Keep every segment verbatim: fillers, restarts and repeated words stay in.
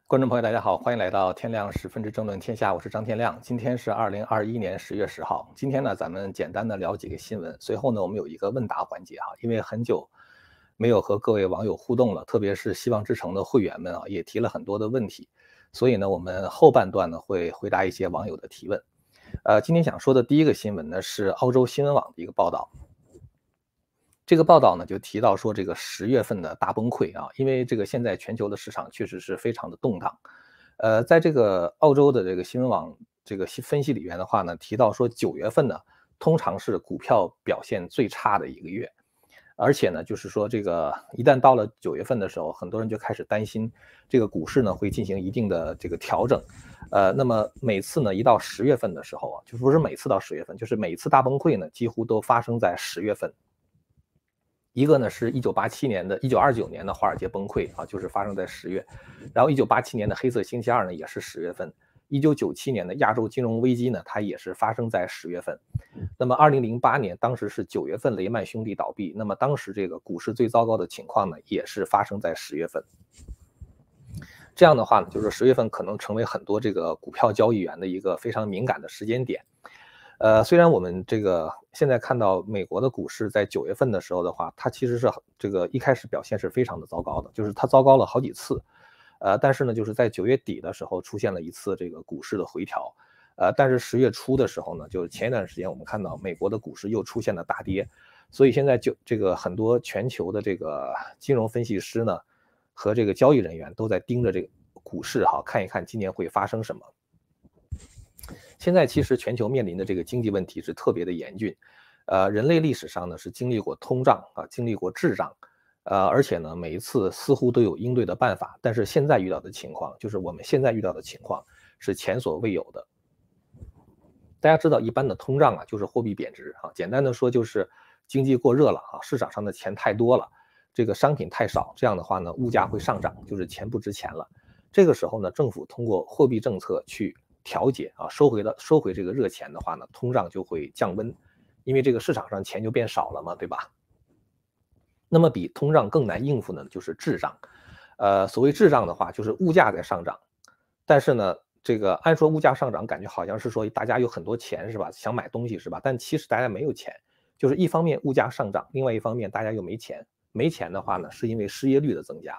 观众朋友，大家好，欢迎来到天亮十分之政论天下，我是张天亮。今天是二零二一年十月十号。今天呢，咱们简单的聊几个新闻，随后呢，我们有一个问答环节哈，因为很久没有和各位网友互动了，特别是希望之城的会员们啊，也提了很多的问题，所以呢，我们后半段呢会回答一些网友的提问。呃，今天想说的第一个新闻呢是澳洲新闻网的一个报道。这个报道呢就提到说，这个十月份的大崩溃啊，因为这个现在全球的市场确实是非常的动荡。呃，在这个澳洲的这个新闻网这个分析里边的话呢，提到说九月份呢通常是股票表现最差的一个月，而且呢就是说这个一旦到了九月份的时候，很多人就开始担心这个股市呢会进行一定的这个调整。呃，那么每次呢一到十月份的时候啊，就不是每次到十月份，就是每次大崩溃呢几乎都发生在十月份。一个呢是一九八七年的一九二九年的华尔街崩溃啊，就是发生在十月，然后一九八七年的黑色星期二呢也是十月份，一九九七年的亚洲金融危机呢它也是发生在十月份，那么二零零八年当时是九月份雷曼兄弟倒闭，那么当时这个股市最糟糕的情况呢也是发生在十月份。这样的话呢，就是十月份可能成为很多这个股票交易员的一个非常敏感的时间点。呃，虽然我们这个现在看到美国的股市在九月份的时候的话，它其实是这个一开始表现是非常的糟糕的，就是它糟糕了好几次。呃，但是呢，就是在九月底的时候出现了一次这个股市的回调。呃，但是十月初的时候呢，就是前一段时间我们看到美国的股市又出现了大跌，所以现在就这个很多全球的这个金融分析师呢和这个交易人员都在盯着这个股市哈，看一看今年会发生什么。现在其实全球面临的这个经济问题是特别的严峻，呃，人类历史上呢是经历过通胀啊，经历过滞胀，呃，而且呢每一次似乎都有应对的办法，但是现在遇到的情况，就是我们现在遇到的情况是前所未有的。大家知道，一般的通胀啊就是货币贬值啊，简单的说就是经济过热了啊，市场上的钱太多了，这个商品太少，这样的话呢物价会上涨，就是钱不值钱了。这个时候呢，政府通过货币政策去调节啊，收回了收回这个热钱的话呢，通胀就会降温，因为这个市场上钱就变少了嘛，对吧？那么比通胀更难应付的就是滞胀。呃，所谓滞胀的话，就是物价在上涨，但是呢，这个按说物价上涨，感觉好像是说大家有很多钱是吧？想买东西是吧？但其实大家没有钱，就是一方面物价上涨，另外一方面大家又没钱。没钱的话呢，是因为失业率的增加。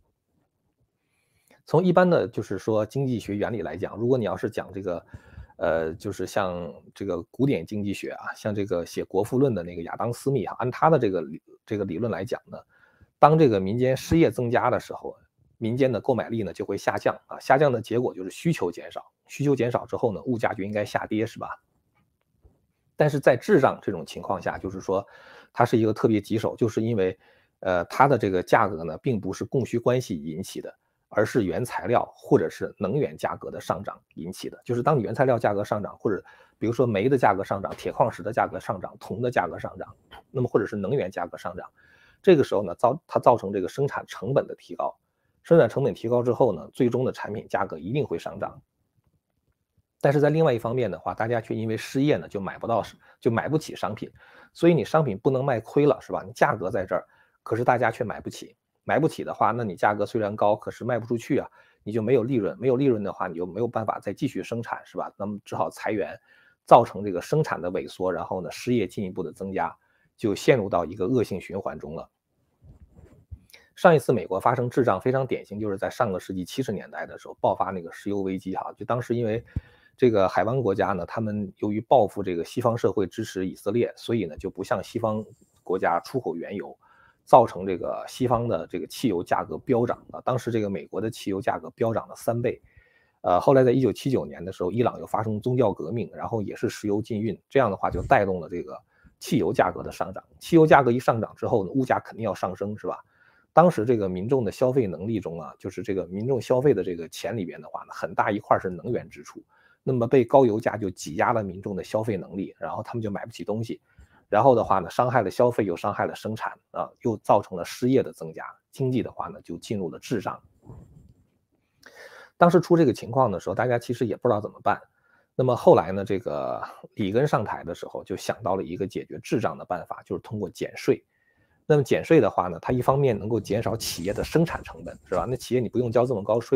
从一般的就是说经济学原理来讲，如果你要是讲这个，呃，就是像这个古典经济学啊，像这个写《国富论》的那个亚当·斯密哈，按他的这个理这个理论来讲呢，当这个民间失业增加的时候，民间的购买力呢就会下降啊，下降的结果就是需求减少，需求减少之后呢，物价就应该下跌，是吧？但是在滞胀这种情况下，就是说它是一个特别棘手，就是因为，呃，它的这个价格呢，并不是供需关系引起的，而是原材料或者是能源价格的上涨引起的。就是当你原材料价格上涨，或者比如说煤的价格上涨、铁矿石的价格上涨、铜的价格上涨，那么或者是能源价格上涨，这个时候呢，造它造成这个生产成本的提高，生产成本提高之后呢，最终的产品价格一定会上涨。但是在另外一方面的话，大家却因为失业呢，就买不到，就买不起商品，所以你商品不能卖亏了，是吧？你价格在这儿，可是大家却买不起，买不起的话，那你价格虽然高，可是卖不出去啊，你就没有利润，没有利润的话，你就没有办法再继续生产，是吧？那么只好裁员，造成这个生产的萎缩，然后呢，失业进一步的增加，就陷入到一个恶性循环中了。上一次美国发生滞胀非常典型，就是在上个世纪七十年代的时候爆发那个石油危机哈，就当时因为这个海湾国家呢，他们由于报复这个西方社会支持以色列，所以呢就不向西方国家出口原油，造成这个西方的这个汽油价格飙涨啊。当时这个美国的汽油价格飙涨了三倍。呃，后来在一九七九年的时候，伊朗又发生宗教革命，然后也是石油禁运，这样的话就带动了这个汽油价格的上涨。汽油价格一上涨之后呢，物价肯定要上升，是吧？当时这个民众的消费能力中啊，就是这个民众消费的这个钱里边的话呢，很大一块是能源支出，那么被高油价就挤压了民众的消费能力，然后他们就买不起东西，然后的话呢，伤害了消费，又伤害了生产啊，又造成了失业的增加，经济的话呢就进入了滞胀。当时出这个情况的时候，大家其实也不知道怎么办。那么后来呢，这个里根上台的时候就想到了一个解决滞胀的办法，就是通过减税。那么减税的话呢，它一方面能够减少企业的生产成本，是吧？那企业你不用交这么高税了，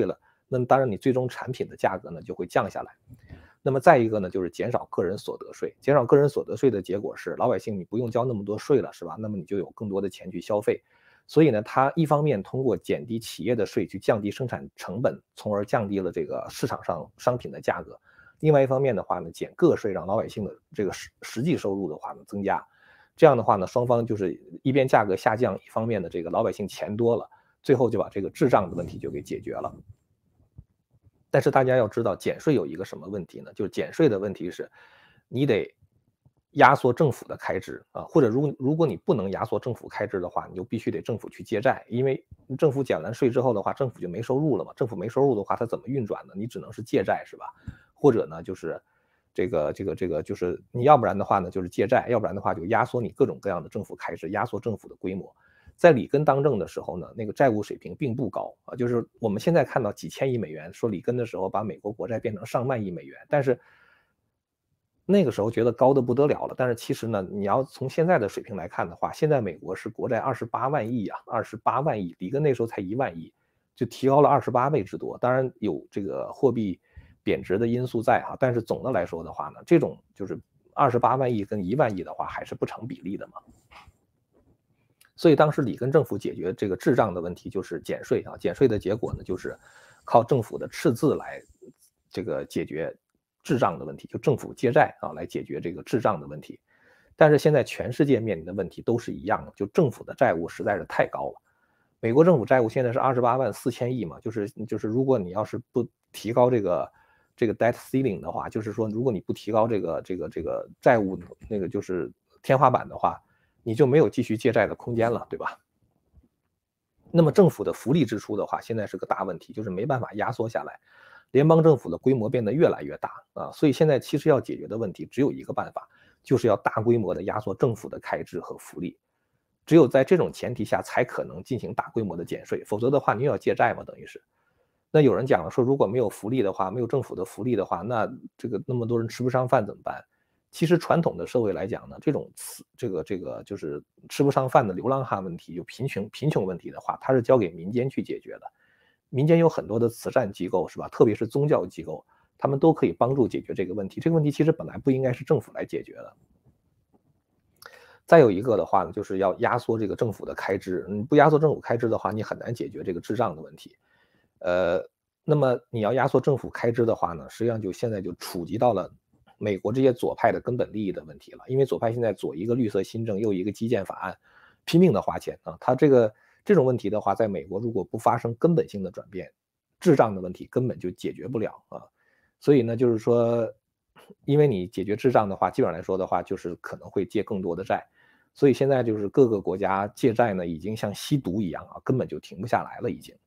那么当然你最终产品的价格呢就会降下来。那么再一个呢，就是减少个人所得税。减少个人所得税的结果是，老百姓你不用交那么多税了，是吧？那么你就有更多的钱去消费。所以呢，它一方面通过减低企业的税去降低生产成本，从而降低了这个市场上商品的价格。另外一方面的话呢，减个税让老百姓的这个实实际收入的话呢增加。这样的话呢，双方就是一边价格下降，一方面的这个老百姓钱多了，最后就把这个滞胀的问题就给解决了。但是大家要知道，减税有一个什么问题呢？就是减税的问题是，你得压缩政府的开支啊，或者如如果你不能压缩政府开支的话，你就必须得政府去借债，因为政府减完税之后的话，政府就没收入了嘛。政府没收入的话，它怎么运转呢？你只能是借债，是吧？或者呢，就是这个这个这个，就是你要不然的话呢，就是借债，要不然的话就压缩你各种各样的政府开支，压缩政府的规模。在里根当政的时候呢，那个债务水平并不高啊，就是我们现在看到几千亿美元，说里根的时候把美国国债变成上万亿美元，但是那个时候觉得高的不得了了。但是其实呢，你要从现在的水平来看的话，现在美国是国债二十八万亿啊，二十八万亿，里根那时候才一万亿，就提高了二十八倍之多。当然有这个货币贬值的因素在哈，但是总的来说的话呢，这种就是二十八万亿跟一万亿的话还是不成比例的嘛。所以当时里根政府解决这个滞胀的问题就是减税啊，减税的结果呢就是靠政府的赤字来这个解决滞胀的问题，就政府借债啊来解决这个滞胀的问题。但是现在全世界面临的问题都是一样的，就政府的债务实在是太高了。美国政府债务现在是二十八万四千亿嘛，就是就是如果你要是不提高这个这个 debt ceiling 的话，就是说如果你不提高这个这个这个债务那个就是天花板的话，你就没有继续借债的空间了，对吧？那么政府的福利支出的话，现在是个大问题，就是没办法压缩下来，联邦政府的规模变得越来越大啊，所以现在其实要解决的问题只有一个办法，就是要大规模的压缩政府的开支和福利。只有在这种前提下，才可能进行大规模的减税，否则的话，你要借债嘛，等于是。那有人讲了说，如果没有福利的话，没有政府的福利的话，那这个那么多人吃不上饭怎么办？其实传统的社会来讲呢，这种这个这个就是吃不上饭的流浪汉问题，就贫穷贫穷问题的话，它是交给民间去解决的。民间有很多的慈善机构，是吧？特别是宗教机构，他们都可以帮助解决这个问题。这个问题其实本来不应该是政府来解决的。再有一个的话呢，就是要压缩这个政府的开支。你不压缩政府开支的话，你很难解决这个滞胀的问题。呃，那么你要压缩政府开支的话呢，实际上就现在就触及到了美国这些左派的根本利益的问题了。因为左派现在左一个绿色新政，右一个基建法案，拼命的花钱啊。他这个这种问题的话，在美国如果不发生根本性的转变，滞胀的问题根本就解决不了啊。所以呢，就是说，因为你解决滞胀的话，基本上来说的话，就是可能会借更多的债。所以现在就是各个国家借债呢，已经像吸毒一样啊，根本就停不下来了已经。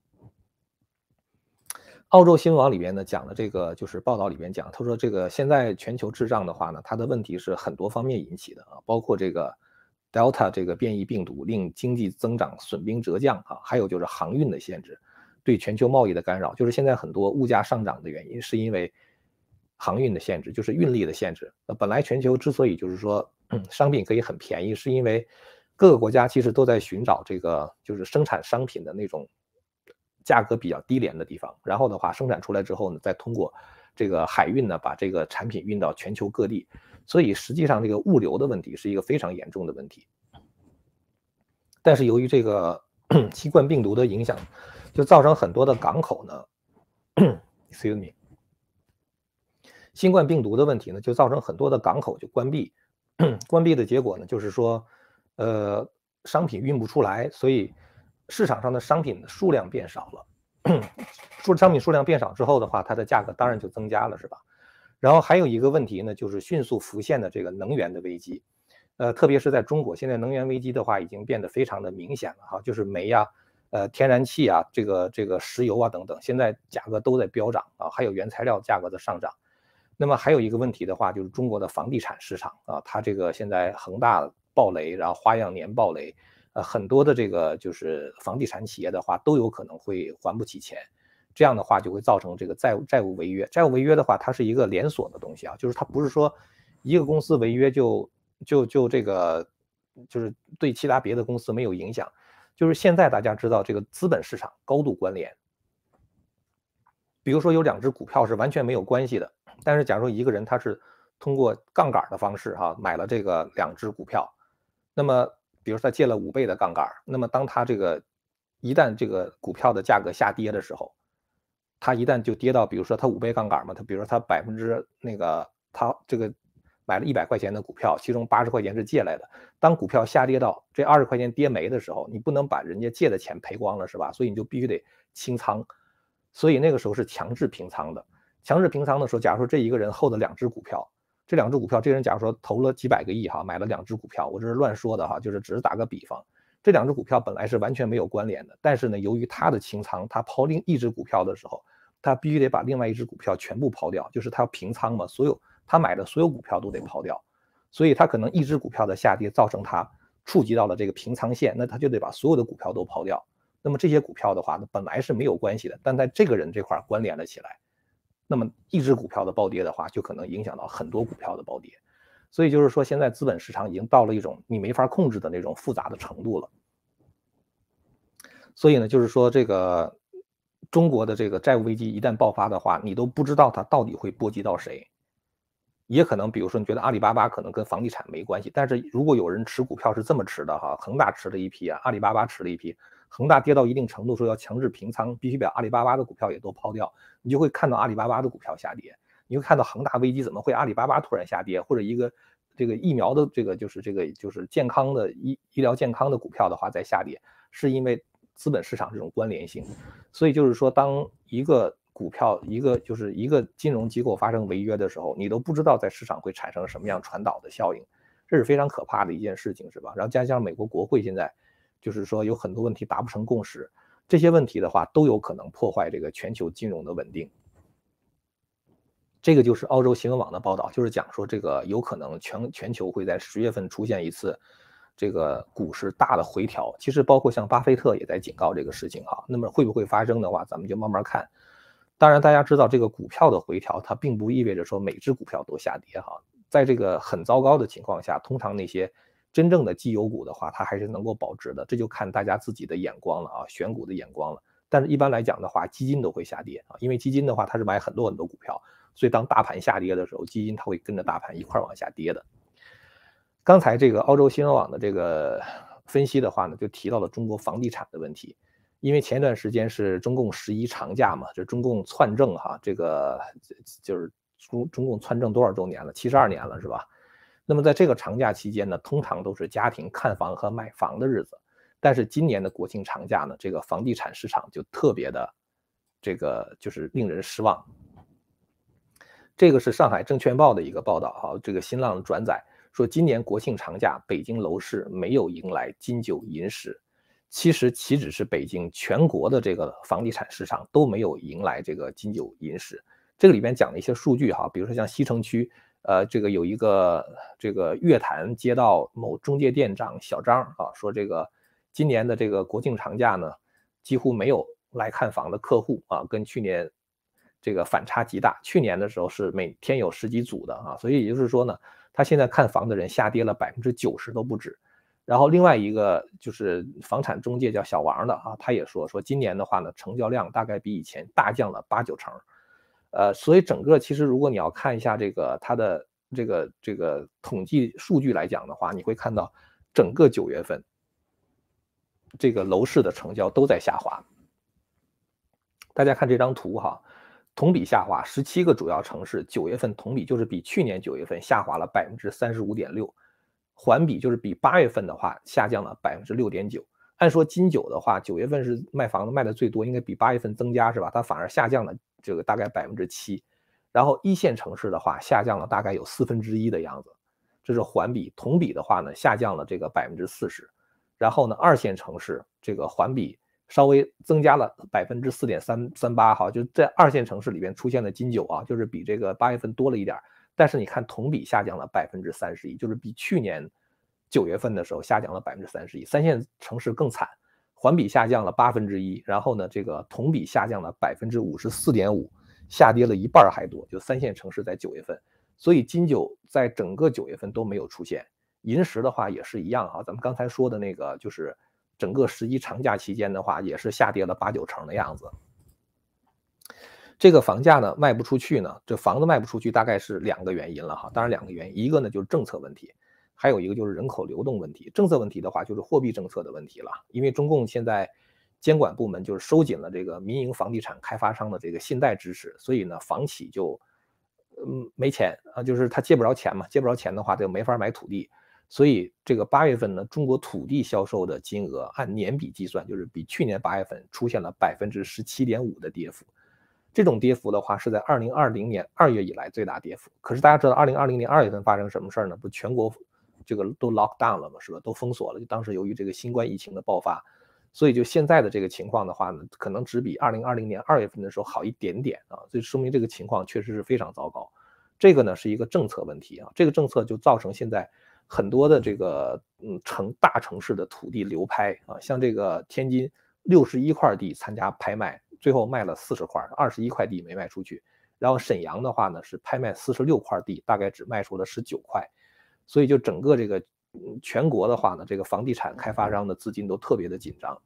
澳洲新闻网里边呢讲了这个，就是报道里边讲，他说这个现在全球滞胀的话呢，它的问题是很多方面引起的啊，包括这个 Delta 这个变异病毒令经济增长损兵折将啊，还有就是航运的限制，对全球贸易的干扰，就是现在很多物价上涨的原因是因为航运的限制，就是运力的限制。那本来全球之所以就是说商品可以很便宜，是因为各个国家其实都在寻找这个就是生产商品的那种价格比较低廉的地方，然后的话生产出来之后呢，再通过这个海运呢把这个产品运到全球各地，所以实际上这个物流的问题是一个非常严重的问题。但是由于这个新冠病毒的影响，就造成很多的港口呢，excuse me，新冠病毒的问题呢，就造成很多的港口就关闭，关闭的结果呢，就是说，呃，商品运不出来，所以市场上的商品的数量变少了。数商品数量变少之后的话，它的价格当然就增加了，是吧？然后还有一个问题呢，就是迅速浮现的这个能源的危机。呃，特别是在中国，现在能源危机的话已经变得非常的明显了哈，就是煤呀、呃天然气啊、这个这个石油啊等等，现在价格都在飙涨啊，还有原材料价格的上涨。那么还有一个问题的话，就是中国的房地产市场啊，它这个现在恒大暴雷，然后花样年暴雷，呃，很多的这个就是房地产企业的话都有可能会还不起钱，这样的话就会造成这个债务债务违约。债务违约的话，它是一个连锁的东西啊，就是它不是说一个公司违约就就就这个就是对其他别的公司没有影响，就是现在大家知道这个资本市场高度关联。 比如说有两只股票是完全没有关系的，但是假如说一个人他是通过杠杆的方式哈、买了这个两只股票，那么比如说他借了五倍的杠杆，那么当他这个一旦这个股票的价格下跌的时候，他一旦就跌到比如说他五倍杠杆嘛，他比如说他百分之那个他这个买了一百块钱的股票，其中八十块钱是借来的，当股票下跌到这二十块钱跌没的时候，你不能把人家借的钱赔光了是吧？所以你就必须得清仓。所以那个时候是强制平仓的。强制平仓的时候，假如说这一个人 hold 两只股票，这两只股票，这人假如说投了几百个亿哈，买了两只股票，我这是乱说的哈，就是只是打个比方，这两只股票本来是完全没有关联的，但是呢，由于他的清仓，他抛另一只股票的时候，他必须得把另外一只股票全部抛掉，就是他要平仓嘛，所有他买的所有股票都得抛掉，所以他可能一只股票的下跌造成他触及到了这个平仓线，那他就得把所有的股票都抛掉。那么这些股票的话呢，本来是没有关系的，但在这个人这块关联了起来。那么一只股票的暴跌的话，就可能影响到很多股票的暴跌。所以就是说，现在资本市场已经到了一种你没法控制的那种复杂的程度了。所以呢，就是说这个中国的这个债务危机一旦爆发的话，你都不知道它到底会波及到谁。也可能比如说你觉得阿里巴巴可能跟房地产没关系，但是如果有人持股票是这么持的哈，恒大持了一批啊，阿里巴巴持了一批，恒大跌到一定程度说要强制平仓，必须把阿里巴巴的股票也都抛掉，你就会看到阿里巴巴的股票下跌，你会看到恒大危机怎么会阿里巴巴突然下跌，或者一个这个疫苗的这个就是这个就是健康的医医疗健康的股票的话在下跌，是因为资本市场这种关联性。所以就是说，当一个股票一个就是一个金融机构发生违约的时候，你都不知道在市场会产生什么样传导的效应，这是非常可怕的一件事情，是吧？然后加上美国国会现在就是说有很多问题达不成共识，这些问题的话都有可能破坏这个全球金融的稳定。这个就是澳洲新闻网的报道，就是讲说这个有可能全全球会在十月份出现一次这个股市大的回调。其实包括像巴菲特也在警告这个事情哈。那么会不会发生的话，咱们就慢慢看。当然，大家知道这个股票的回调，它并不意味着说每只股票都下跌哈。在这个很糟糕的情况下，通常那些真正的绩优股的话，它还是能够保值的。这就看大家自己的眼光了啊，选股的眼光了。但是一般来讲的话，基金都会下跌啊，因为基金的话它是买很多很多股票，所以当大盘下跌的时候，基金它会跟着大盘一块往下跌的。刚才这个澳洲新闻网的这个分析的话呢，就提到了中国房地产的问题。因为前一段时间是中共十一长假嘛，这中共篡政哈，这个就是中中共篡政多少周年了？七十二年了是吧？那么在这个长假期间呢，通常都是家庭看房和买房的日子。但是今年的国庆长假呢，这个房地产市场就特别的这个就是令人失望。这个是上海证券报的一个报道哈，这个新浪转载说，今年国庆长假北京楼市没有迎来金九银十。其实岂止是北京，全国的这个房地产市场都没有迎来这个金九银十。这个里边讲了一些数据哈，比如说像西城区，呃，这个有一个这个乐坛街道某中介店长小张啊，说这个今年的这个国庆长假呢，几乎没有来看房的客户啊，跟去年这个反差极大。去年的时候是每天有十几组的啊，所以也就是说呢，他现在看房的人下跌了百分之九十都不止。然后另外一个就是房产中介叫小王的啊，他也说说今年的话呢，成交量大概比以前大降了八九成，呃，所以整个其实如果你要看一下这个它的这个这个统计数据来讲的话，你会看到整个九月份这个楼市的成交都在下滑。大家看这张图哈，同比下滑，十七个主要城市九月份同比就是比去年九月份下滑了百分之三十五点六。环比就是比八月份的话下降了百分之六点九。按说金九的话，九月份是卖房子卖的最多，应该比八月份增加是吧？它反而下降了这个大概百分之七。然后一线城市的话下降了大概有四分之一的样子，这是环比。同比的话呢下降了这个百分之四十。然后呢二线城市这个环比稍微增加了百分之四点三三八哈，就在二线城市里边出现的金九啊，就是比这个八月份多了一点。但是你看同比下降了百分之三十一，就是比去年九月份的时候下降了百分之三十一。三线城市更惨，环比下降了八分之一，然后呢，这个同比下降了百分之五十四点五，下跌了一半还多。就三线城市在九月份，所以金九在整个九月份都没有出现。银十的话也是一样哈，咱们刚才说的那个就是整个十一长假期间的话，也是下跌了八九成的样子。 这个房价呢卖不出去呢，这房子卖不出去大概是两个原因了哈。当然两个原因，一个呢就是政策问题，还有一个就是人口流动问题。政策问题的话就是货币政策的问题了，因为中共现在监管部门就是收紧了这个民营房地产开发商的这个信贷支持，所以呢房企就嗯没钱啊，就是他借不着钱嘛，借不着钱的话就没法买土地。所以这个八月份呢，中国土地销售的金额按年比计算，就是比去年八月份出现了百分之十七点五的跌幅。这种跌幅的话，是在二零二零年二月以来最大跌幅。可是大家知道，二零二零年二月份发生什么事儿呢？不，全国这个都 lock down 了嘛，是吧？都封锁了。就当时由于这个新冠疫情的爆发，所以就现在的这个情况的话呢，可能只比二零二零年二月份的时候好一点点啊。所以说明这个情况确实是非常糟糕。这个呢是一个政策问题啊，这个政策就造成现在很多的这个嗯城大城市的土地流拍啊，像这个天津六十一块地参加拍卖，最后卖了四十块，二十一块地没卖出去。然后沈阳的话呢是拍卖四十六块地，大概只卖出了十九块，所以就整个这个全国的话呢，这个房地产开发商的资金都特别的紧张。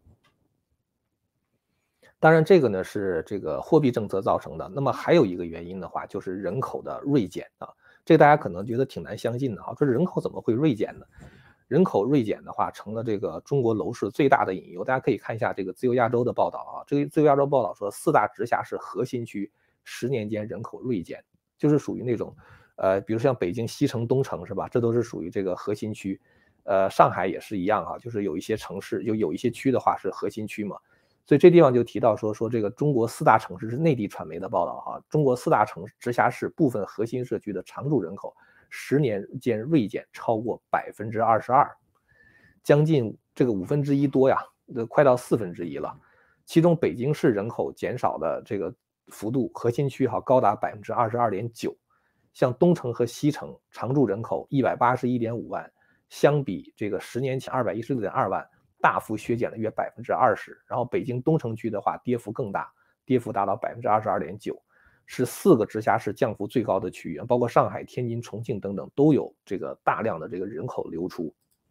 当然，这个呢是这个货币政策造成的。那么还有一个原因的话，就是人口的锐减啊。这个大家可能觉得挺难相信的啊，说人口怎么会锐减呢？人口锐减的话，成了这个中国楼市最大的隐忧。大家可以看一下这个自由亚洲的报道啊，这个自由亚洲报道说，四大直辖市核心区十年间人口锐减，就是属于那种，呃，比如像北京西城、东城是吧？这都是属于这个核心区。呃，上海也是一样啊，就是有一些城市，有有一些区的话是核心区嘛。所以这地方就提到说说这个中国四大城市是内地传媒的报道啊，中国四大城直辖市部分核心社区的常住人口十年间锐减超过百分之二十二，将近这个五分之一多呀，快到四分之一了。其中北京市人口减少的这个幅度，核心区哈高达百分之二十二点九，像东城和西城常住人口一百八十一点五万，相比这个十年前二百一十六点二万。大幅削减了约百分之二十，然后北京东城区的话，跌幅更大，跌幅达到百分之二十二点九，是四个直辖市降幅最高的区域，包括上海、天津、重庆等等都有这个大量的这个人口流出。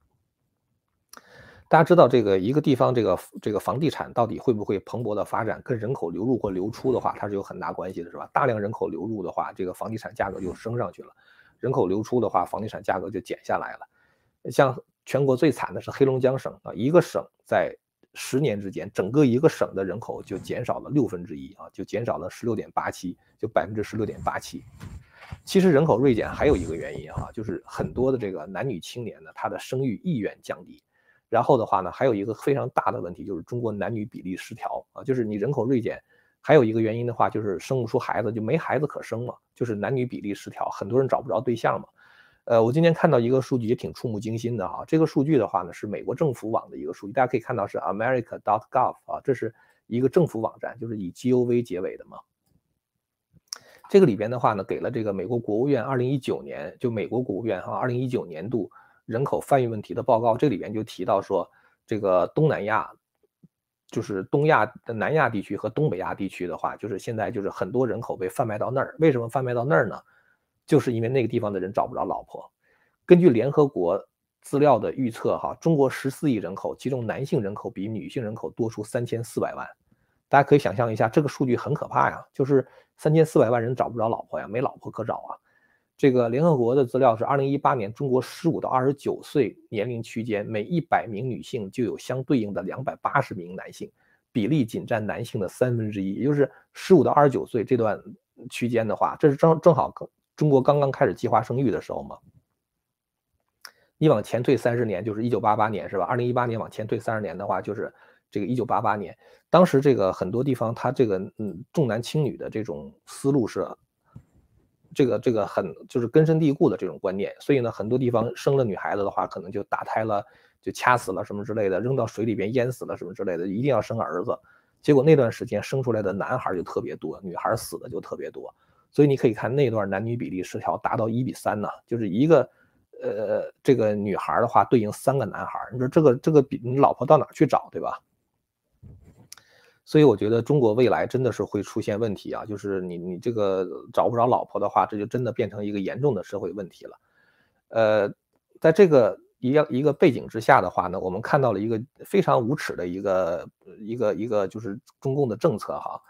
大家知道，这个一个地方这个这个房地产到底会不会蓬勃的发展，跟人口流入或流出的话，它是有很大关系的，是吧？大量人口流入的话，这个房地产价格就升上去了；人口流出的话，房地产价格就减下来了。像全国最惨的是黑龙江省啊，一个省在十年之间，整个一个省的人口就减少了六分之一啊，就减少了十六点八七，就百分之十六点八七。其实人口锐减还有一个原因啊，就是很多的这个男女青年呢，他的生育意愿降低。然后的话呢，还有一个非常大的问题，就是中国男女比例失调啊，就是你人口锐减，还有一个原因的话，就是生不出孩子，就没孩子可生嘛，就是男女比例失调，很多人找不着对象嘛。呃，我今天看到一个数据也挺触目惊心的哈，这个数据的话呢是美国政府网的一个数据，大家可以看到是 America dot gov 啊，这是一个政府网站，就是以 gov 结尾的嘛。这个里边的话呢，给了这个美国国务院二零一九年，就美国国务院哈二零一九年度人口贩运问题的报告，这里边就提到说，这个东南亚，就是东亚的南亚地区和东北亚地区的话，就是现在就是很多人口被贩卖到那儿，为什么贩卖到那儿呢？就是因为那个地方的人找不着老婆。根据联合国资料的预测，哈，中国十四亿人口，其中男性人口比女性人口多出三千四百万。大家可以想象一下，这个数据很可怕呀，就是三千四百万人找不着老婆呀，没老婆可找啊。这个联合国的资料是二零一八年，中国十五到二十九岁年龄区间，每一百名女性就有相对应的两百八十名男性，比例仅占男性的三分之一，也就是十五到二十九岁这段区间的话，这是正正好中国刚刚开始计划生育的时候嘛。你往前退三十年，就是一九八八年是吧？二零一八年往前退三十年的话，就是这个一九八八年。当时这个很多地方，它这个嗯重男轻女的这种思路是，这个这个很就是根深蒂固的这种观念，所以呢，很多地方生了女孩子的话，可能就打胎了，就掐死了什么之类的，扔到水里边淹死了什么之类的，一定要生儿子。结果那段时间生出来的男孩就特别多，女孩死的就特别多。所以你可以看那段男女比例失调达到一比三呢，就是一个。呃，这个女孩的话对应三个男孩，你说这个这个比你老婆到哪去找，对吧？所以我觉得中国未来真的是会出现问题啊，就是你你这个找不着老婆的话，这就真的变成一个严重的社会问题了。呃，在这个一样一个背景之下的话呢，我们看到了一个非常无耻的一个一个一个就是中共的政策哈。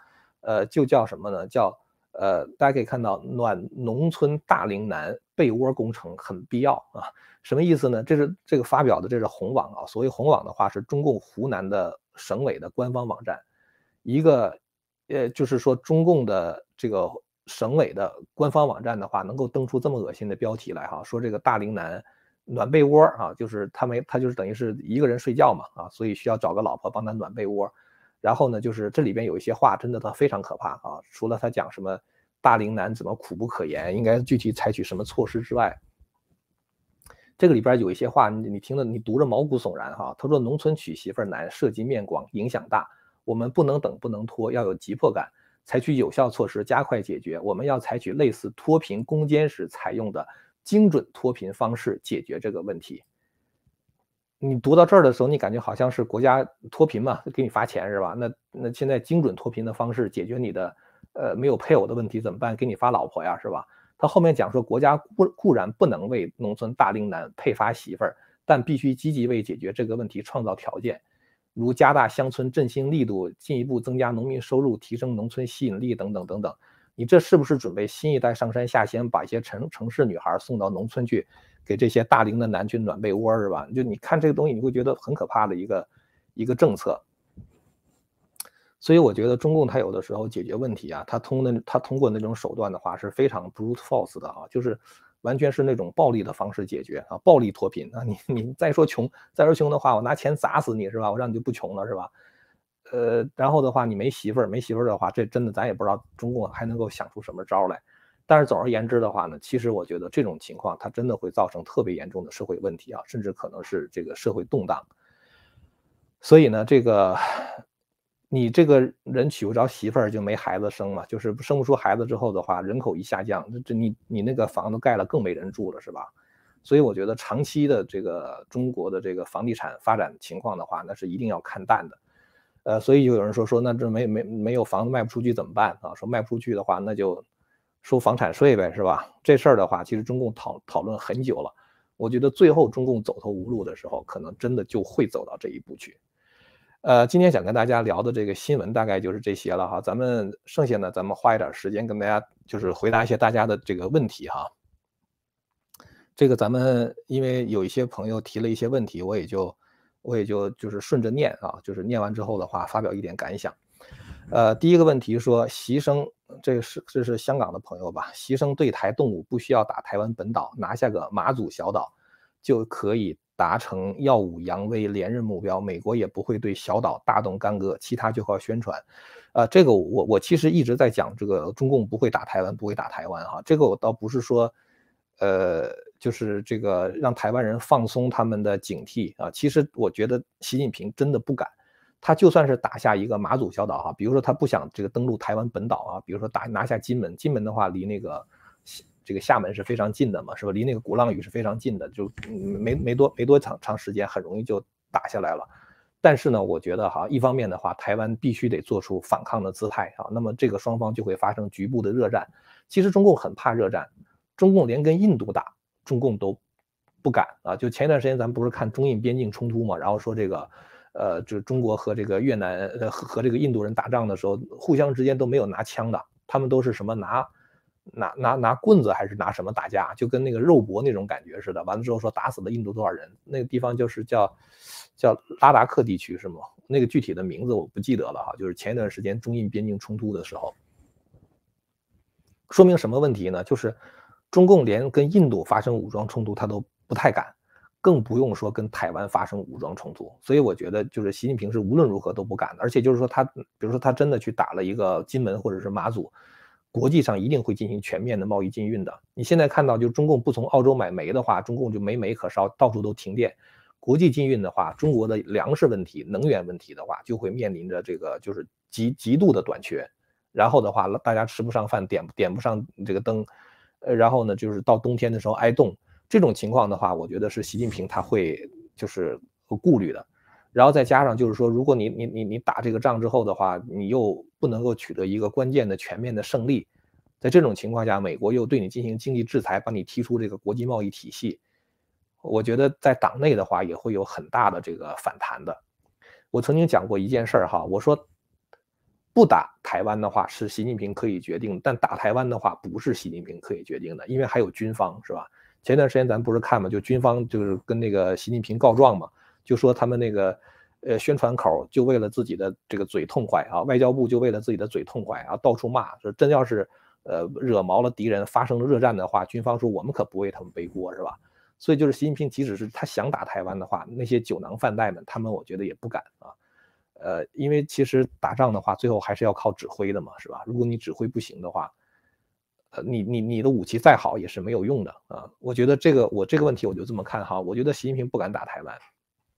呃，就叫什么呢？叫呃，大家可以看到暖农村大龄男被窝工程很必要啊。什么意思呢？这是这个发表的这是红网啊。所谓红网的话，是中共湖南的省委的官方网站。一个呃，就是说中共的这个省委的官方网站的话，能够登出这么恶心的标题来哈，说这个大龄男暖被窝啊，就是他没他就是等于是一个人睡觉嘛啊，所以需要找个老婆帮他暖被窝。然后呢，就是这里边有一些话真的他非常可怕啊，除了他讲什么大龄男怎么苦不可言，应该具体采取什么措施之外，这个里边有一些话你你听了你读着毛骨悚然哈。他说农村娶媳妇难，涉及面广，影响大，我们不能等不能拖，要有急迫感，采取有效措施加快解决。我们要采取类似脱贫攻坚时采用的精准脱贫方式解决这个问题。你读到这儿的时候，你感觉好像是国家脱贫嘛，给你发钱是吧？那那现在精准脱贫的方式解决你的呃没有配偶的问题怎么办？给你发老婆呀，是吧？他后面讲说，国家固固然不能为农村大龄男配发媳妇儿，但必须积极为解决这个问题创造条件，如加大乡村振兴力度，进一步增加农民收入，提升农村吸引力等等等等。你这是不是准备新一代上山下乡，把一些城城市女孩送到农村去，给这些大龄的男去暖被窝是吧？就你看这个东西，你会觉得很可怕的一个一个政策。所以我觉得中共他有的时候解决问题啊，他通的他通过那种手段的话是非常 brute force 的啊，就是完全是那种暴力的方式解决啊，暴力脱贫啊。你你再说穷，再说穷的话，我拿钱砸死你是吧？我让你就不穷了是吧？呃，然后的话你没媳妇儿，没媳妇儿的话，这真的咱也不知道中共还能够想出什么招来。但是总而言之的话呢，其实我觉得这种情况它真的会造成特别严重的社会问题啊，甚至可能是这个社会动荡。所以呢，这个你这个人娶不着媳妇儿就没孩子生嘛，就是生不出孩子之后的话，人口一下降，这你你那个房子盖了更没人住了，是吧？所以我觉得长期的这个中国的这个房地产发展情况的话，那是一定要看淡的。呃，所以就有人说说那这没没没有房子卖不出去怎么办啊？说卖不出去的话，那就收房产税呗，是吧？这事儿的话，其实中共讨讨论很久了。我觉得最后中共走投无路的时候，可能真的就会走到这一步去。呃，今天想跟大家聊的这个新闻大概就是这些了哈，咱们剩下呢，咱们花一点时间跟大家就是回答一些大家的这个问题哈。这个咱们因为有一些朋友提了一些问题，我也就我也就就是顺着念啊，就是念完之后的话，发表一点感想。呃，第一个问题说，习生，这是这是香港的朋友吧？习生对台动武不需要打台湾本岛，拿下个马祖小岛，就可以达成耀武扬威连任目标。美国也不会对小岛大动干戈，其他就靠宣传。呃，这个我我其实一直在讲，这个中共不会打台湾，不会打台湾哈。这个我倒不是说，呃，就是这个让台湾人放松他们的警惕啊。其实我觉得习近平真的不敢。他就算是打下一个马祖小岛哈，比如说他不想这个登陆台湾本岛啊，比如说打拿下金门，金门的话离那个这个厦门是非常近的嘛，是吧？离那个鼓浪屿是非常近的，就没没多没多长长时间，很容易就打下来了。但是呢，我觉得哈，一方面的话，台湾必须得做出反抗的姿态啊，那么这个双方就会发生局部的热战。其实中共很怕热战，中共连跟印度打，中共都不敢啊。就前一段时间咱们不是看中印边境冲突嘛，然后说这个。呃，就中国和这个越南呃和和这个印度人打仗的时候，互相之间都没有拿枪的，他们都是什么拿拿拿拿棍子还是拿什么打架，就跟那个肉搏那种感觉似的。完了之后说打死了印度多少人，那个地方就是叫叫拉达克地区是吗？那个具体的名字我不记得了哈。就是前一段时间中印边境冲突的时候，说明什么问题呢？就是中共连跟印度发生武装冲突他都不太敢。更不用说跟台湾发生武装冲突，所以我觉得就是习近平是无论如何都不敢的，而且就是说他，比如说他真的去打了一个金门或者是马祖，国际上一定会进行全面的贸易禁运的。你现在看到，就中共不从澳洲买煤的话，中共就没煤可烧，到处都停电。国际禁运的话，中国的粮食问题、能源问题的话，就会面临着这个就是极极度的短缺。然后的话，大家吃不上饭，点点不上这个灯，呃，然后呢，就是到冬天的时候挨冻。这种情况的话，我觉得是习近平他会就是顾虑的，然后再加上就是说，如果你你你你打这个仗之后的话，你又不能够取得一个关键的全面的胜利，在这种情况下，美国又对你进行经济制裁，把你踢出这个国际贸易体系，我觉得在党内的话也会有很大的这个反弹的。我曾经讲过一件事儿哈，我说不打台湾的话是习近平可以决定，但打台湾的话不是习近平可以决定的，因为还有军方，是吧？前段时间咱不是看嘛，就军方就是跟那个习近平告状嘛，就说他们那个呃宣传口就为了自己的这个嘴痛快啊，外交部就为了自己的嘴痛快啊，到处骂，说真要是呃惹毛了敌人，发生了热战的话，军方说我们可不为他们背锅，是吧？所以就是习近平即使是他想打台湾的话，那些酒囊饭袋们，他们我觉得也不敢啊。呃，因为其实打仗的话，最后还是要靠指挥的嘛，是吧？如果你指挥不行的话，呃，你你你的武器再好也是没有用的啊。我觉得这个我这个问题我就这么看哈，我觉得习近平不敢打台湾。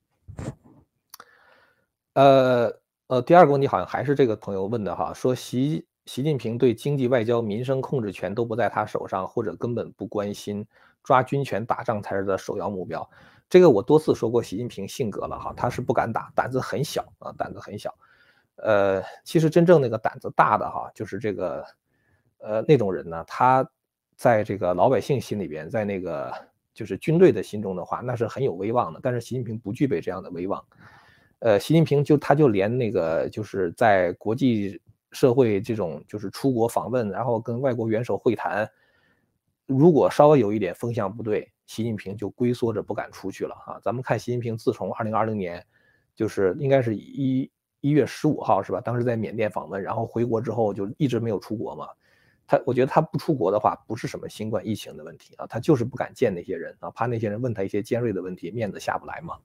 呃呃，第二个问题好像还是这个朋友问的哈，说习习近平对经济、外交、民生控制权都不在他手上，或者根本不关心，抓军权打仗才是他的首要目标。这个我多次说过，习近平性格了哈，他是不敢打，胆子很小啊，胆子很小。呃，其实真正那个胆子大的哈，就是这个，呃，那种人呢，他在这个老百姓心里边，在那个就是军队的心中的话，那是很有威望的。但是习近平不具备这样的威望。呃，习近平就他就连那个就是在国际社会这种就是出国访问，然后跟外国元首会谈，如果稍微有一点风向不对，习近平就龟缩着不敢出去了哈。咱们看习近平自从二零二零年，就是应该是一一月十五号是吧？当时在缅甸访问，然后回国之后就一直没有出国嘛。他我觉得他不出国的话，不是什么新冠疫情的问题啊，他就是不敢见那些人啊，怕那些人问他一些尖锐的问题，面子下不来嘛。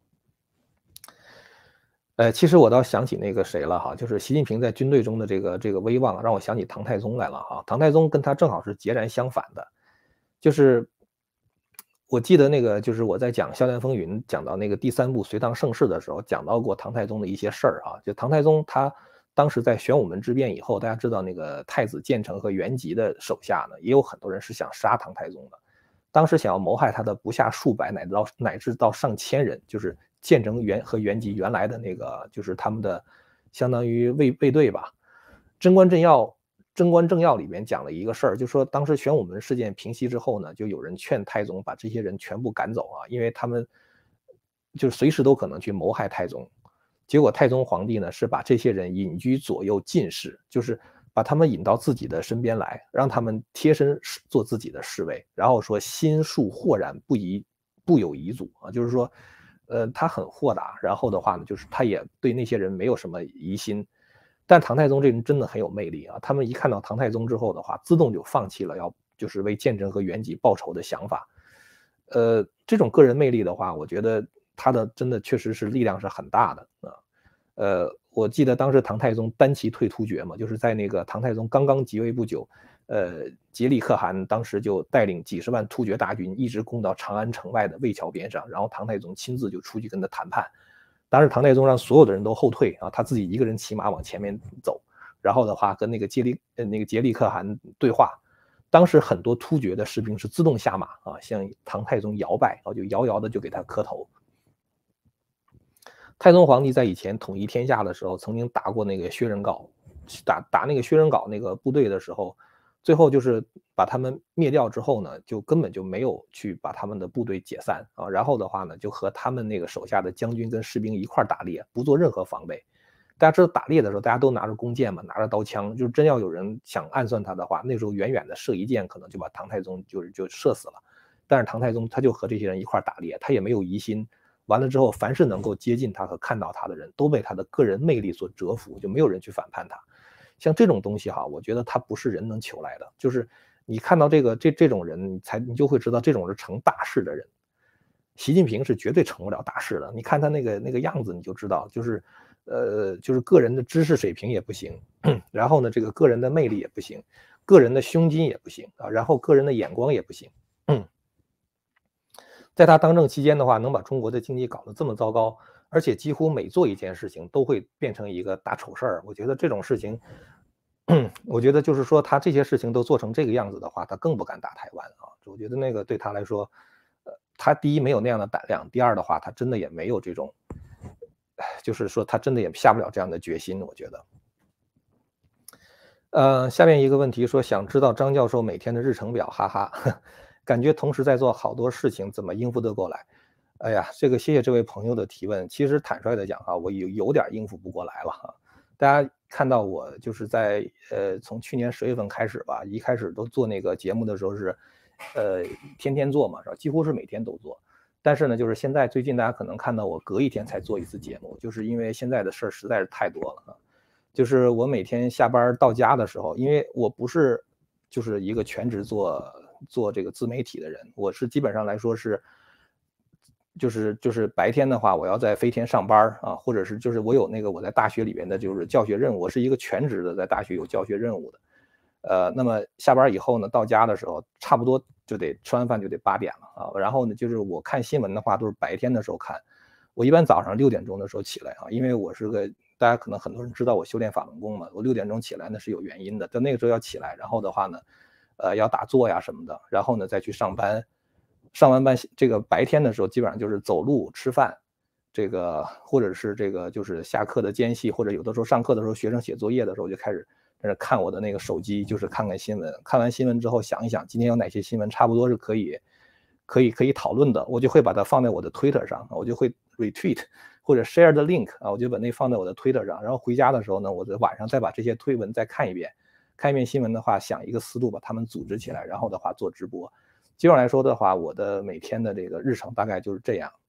呃，其实我倒想起那个谁了哈，就是习近平在军队中的这个这个威望，让我想起唐太宗来了哈。唐太宗跟他正好是截然相反的，就是我记得那个就是我在讲《笑傲风云》讲到那个第三部隋唐盛世的时候，讲到过唐太宗的一些事儿啊。就唐太宗他当时在玄武门之变以后，大家知道那个太子建成和元吉的手下呢，也有很多人是想杀唐太宗的。当时想要谋害他的不下数百，乃至到乃至到上千人，就是建成元和元吉原来的那个，就是他们的相当于卫卫队吧。贞观政要贞观政要里面讲了一个事儿，就说当时玄武门事件平息之后呢，就有人劝太宗把这些人全部赶走啊，因为他们就是随时都可能去谋害太宗。结果太宗皇帝呢是把这些人隐居左右近侍，就是把他们引到自己的身边来，让他们贴身做自己的侍卫，然后说心术豁然，不疑不有遗阻啊，就是说，呃，他很豁达，然后的话呢，就是他也对那些人没有什么疑心。但唐太宗这人真的很有魅力啊，他们一看到唐太宗之后的话，自动就放弃了要就是为建成和元吉报仇的想法。呃，这种个人魅力的话，我觉得他的真的确实是力量是很大的啊。呃，我记得当时唐太宗单骑退突厥嘛，就是在那个唐太宗刚刚即位不久，呃，颉利可汗当时就带领几十万突厥大军一直攻到长安城外的魏桥边上，然后唐太宗亲自就出去跟他谈判。当时唐太宗让所有的人都后退啊，他自己一个人骑马往前面走，然后的话跟那个颉利呃那个颉利可汗对话。当时很多突厥的士兵是自动下马啊，向唐太宗摇拜啊，就遥遥的就给他磕头。太宗皇帝在以前统一天下的时候，曾经打过那个薛仁杲，打打那个薛仁杲那个部队的时候，最后就是把他们灭掉之后呢，就根本就没有去把他们的部队解散啊，然后的话呢，就和他们那个手下的将军跟士兵一块打猎，不做任何防备。大家知道打猎的时候，大家都拿着弓箭嘛，拿着刀枪，就是真要有人想暗算他的话，那时候远远的射一箭，可能就把唐太宗就就射死了。但是唐太宗他就和这些人一块打猎，他也没有疑心。完了之后，凡是能够接近他和看到他的人，都被他的个人魅力所折服，就没有人去反叛他。像这种东西哈，我觉得他不是人能求来的，就是你看到这个这这种人，你才你就会知道这种是成大事的人。习近平是绝对成不了大事的，你看他那个那个样子，你就知道，就是呃，就是个人的知识水平也不行，然后呢，这个个人的魅力也不行，个人的胸襟也不行啊，然后个人的眼光也不行。在他当政期间的话，能把中国的经济搞得这么糟糕，而且几乎每做一件事情都会变成一个大丑事儿。我觉得这种事情，我觉得就是说他这些事情都做成这个样子的话，他更不敢打台湾啊。我觉得那个对他来说，呃，他第一没有那样的胆量，第二的话，他真的也没有这种，就是说他真的也下不了这样的决心。我觉得。呃，下面一个问题说，想知道张教授每天的日程表，哈哈。感觉同时在做好多事情，怎么应付得过来？哎呀，这个谢谢这位朋友的提问。其实坦率的讲哈，我有有点应付不过来了哈。 大家看到我就是在呃从去年十月份开始吧，一开始都做那个节目的时候是，呃天天做嘛，是吧？几乎是每天都做。但是呢，就是现在最近大家可能看到我隔一天才做一次节目，就是因为现在的事儿实在是太多了啊。就是我每天下班到家的时候，因为我不是就是一个全职做做这个自媒体的人，我是基本上来说是，就是就是白天的话，我要在飞天上班啊，或者是就是我有那个我在大学里边的就是教学任务，我是一个全职的在大学有教学任务的。呃，那么下班以后呢，到家的时候差不多就得吃完饭就得八点了啊。然后呢，就是我看新闻的话都是白天的时候看，我一般早上六点钟的时候起来啊，因为我是个大家可能很多人知道我修炼法轮功嘛，我六点钟起来那是有原因的，在那个时候要起来，然后的话呢，呃，要打坐呀什么的，然后呢再去上班，上完班这个白天的时候基本上就是走路、吃饭，这个或者是这个就是下课的间隙，或者有的时候上课的时候学生写作业的时候就开始在那看我的那个手机，就是看看新闻，看完新闻之后想一想今天有哪些新闻差不多是可以可以可以讨论的，我就会把它放在我的 Twitter 上，我就会 retweet 或者 share the link 啊，我就把那放在我的 Twitter 上，然后回家的时候呢，我在晚上再把这些推文再看一遍，看一遍新闻的话，想一个思路把它们组织起来，然后的话做直播。基本上来说的话，我的每天的这个日程大概就是这样。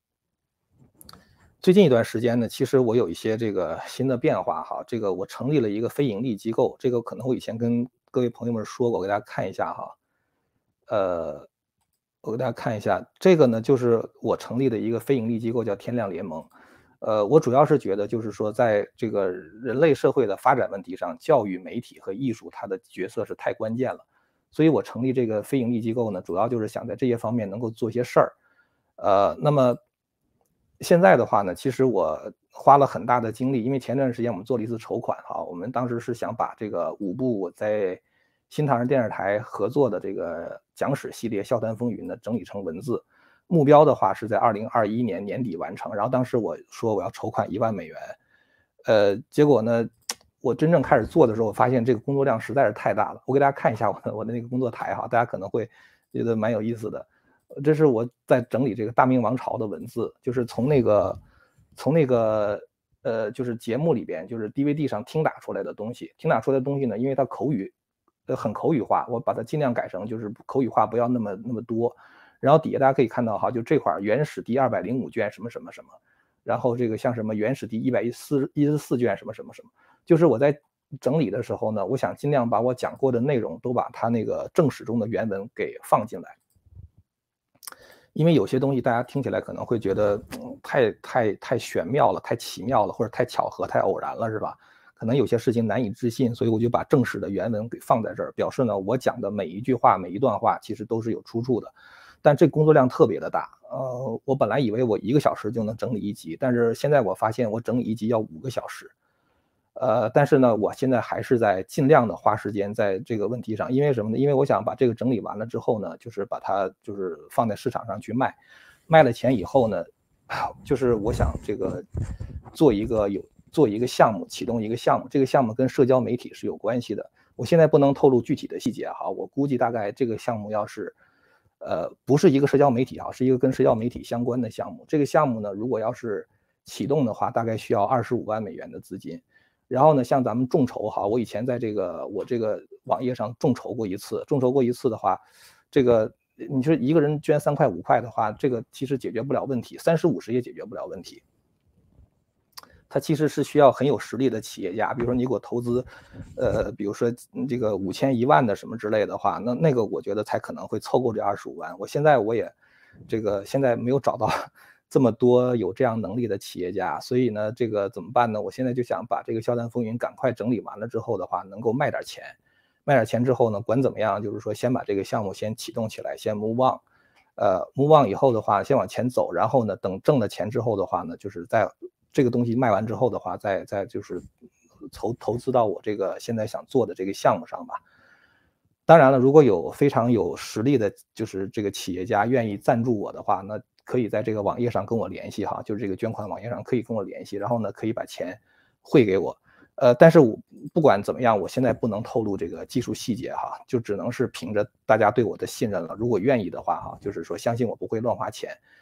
最近一段时间呢，其实我有一些这个新的变化哈，这个我成立了一个非盈利机构，这个可能我以前跟各位朋友们说过，我给大家看一下哈。呃，我给大家看一下，这个呢就是我成立的一个非盈利机构，叫天亮联盟。呃，我主要是觉得就是说，在这个人类社会的发展问题上，教育、媒体和艺术它的角色是太关键了，所以我成立这个非盈利机构呢，主要就是想在这些方面能够做些事儿。呃，那么现在的话呢，其实我花了很大的精力，因为前段时间我们做了一次筹款哈，我们当时是想把这个五部我在新唐人电视台合作的这个讲史系列《笑谈风云》呢整理成文字，目标的话是在二零二一年年底完成。然后当时我说我要筹款一万美元，呃，结果呢，我真正开始做的时候，我发现这个工作量实在是太大了。我给大家看一下我的我的那个工作台哈，大家可能会觉得蛮有意思的。这是我在整理这个大明王朝的文字，就是从那个从那个呃，就是节目里边，就是 D V D 上听打出来的东西。听打出来的东西呢，因为它口语，呃，很口语化，我把它尽量改成就是口语化不要那么那么多。然后底下大家可以看到哈，就这块原始第二百零五卷什么什么什么，然后这个像什么原始第一百一十四卷什么什么什么，就是我在整理的时候呢，我想尽量把我讲过的内容都把它那个正史中的原文给放进来。因为有些东西大家听起来可能会觉得，嗯，太太太玄妙了，太奇妙了，或者太巧合、太偶然了，是吧？可能有些事情难以置信，所以我就把正史的原文给放在这儿，表示呢，我讲的每一句话、每一段话其实都是有出处的。但这工作量特别的大，呃，我本来以为我一个小时就能整理一集，但是现在我发现我整理一集要五个小时。呃，但是呢，我现在还是在尽量的花时间在这个问题上，因为什么呢？因为我想把这个整理完了之后呢，就是把它就是放在市场上去卖，卖了钱以后呢，就是我想这个做一个有做一个项目，启动一个项目，这个项目跟社交媒体是有关系的。我现在不能透露具体的细节哈，我估计大概这个项目要是，呃，不是一个社交媒体啊，是一个跟社交媒体相关的项目。这个项目呢，如果要是启动的话，大概需要二十五万美元的资金。然后呢，像咱们众筹哈，我以前在这个我这个网页上众筹过一次，众筹过一次的话，这个你说一个人捐三块五块的话，这个其实解决不了问题，三十五十也解决不了问题。它其实是需要很有实力的企业家，比如说你给我投资，呃，比如说这个五千一万的什么之类的话，那那个我觉得才可能会凑够这二十五万。我现在我也这个现在没有找到这么多有这样能力的企业家，所以呢，这个怎么办呢？我现在就想把这个笑谈风云赶快整理完了之后的话，能够卖点钱，卖点钱之后呢，管怎么样，就是说先把这个项目先启动起来，先 move on， 呃 move on 以后的话，先往前走，然后呢，等挣了钱之后的话呢，就是在这个东西卖完之后的话，再再就是投投资到我这个现在想做的这个项目上吧。当然了，如果有非常有实力的，就是这个企业家愿意赞助我的话，那可以在这个网页上跟我联系哈，就是这个捐款网页上可以跟我联系，然后呢，可以把钱汇给我。呃，但是我不管怎么样，我现在不能透露这个技术细节哈，就只能是凭着大家对我的信任了。如果愿意的话哈，就是说相信我不会乱花钱。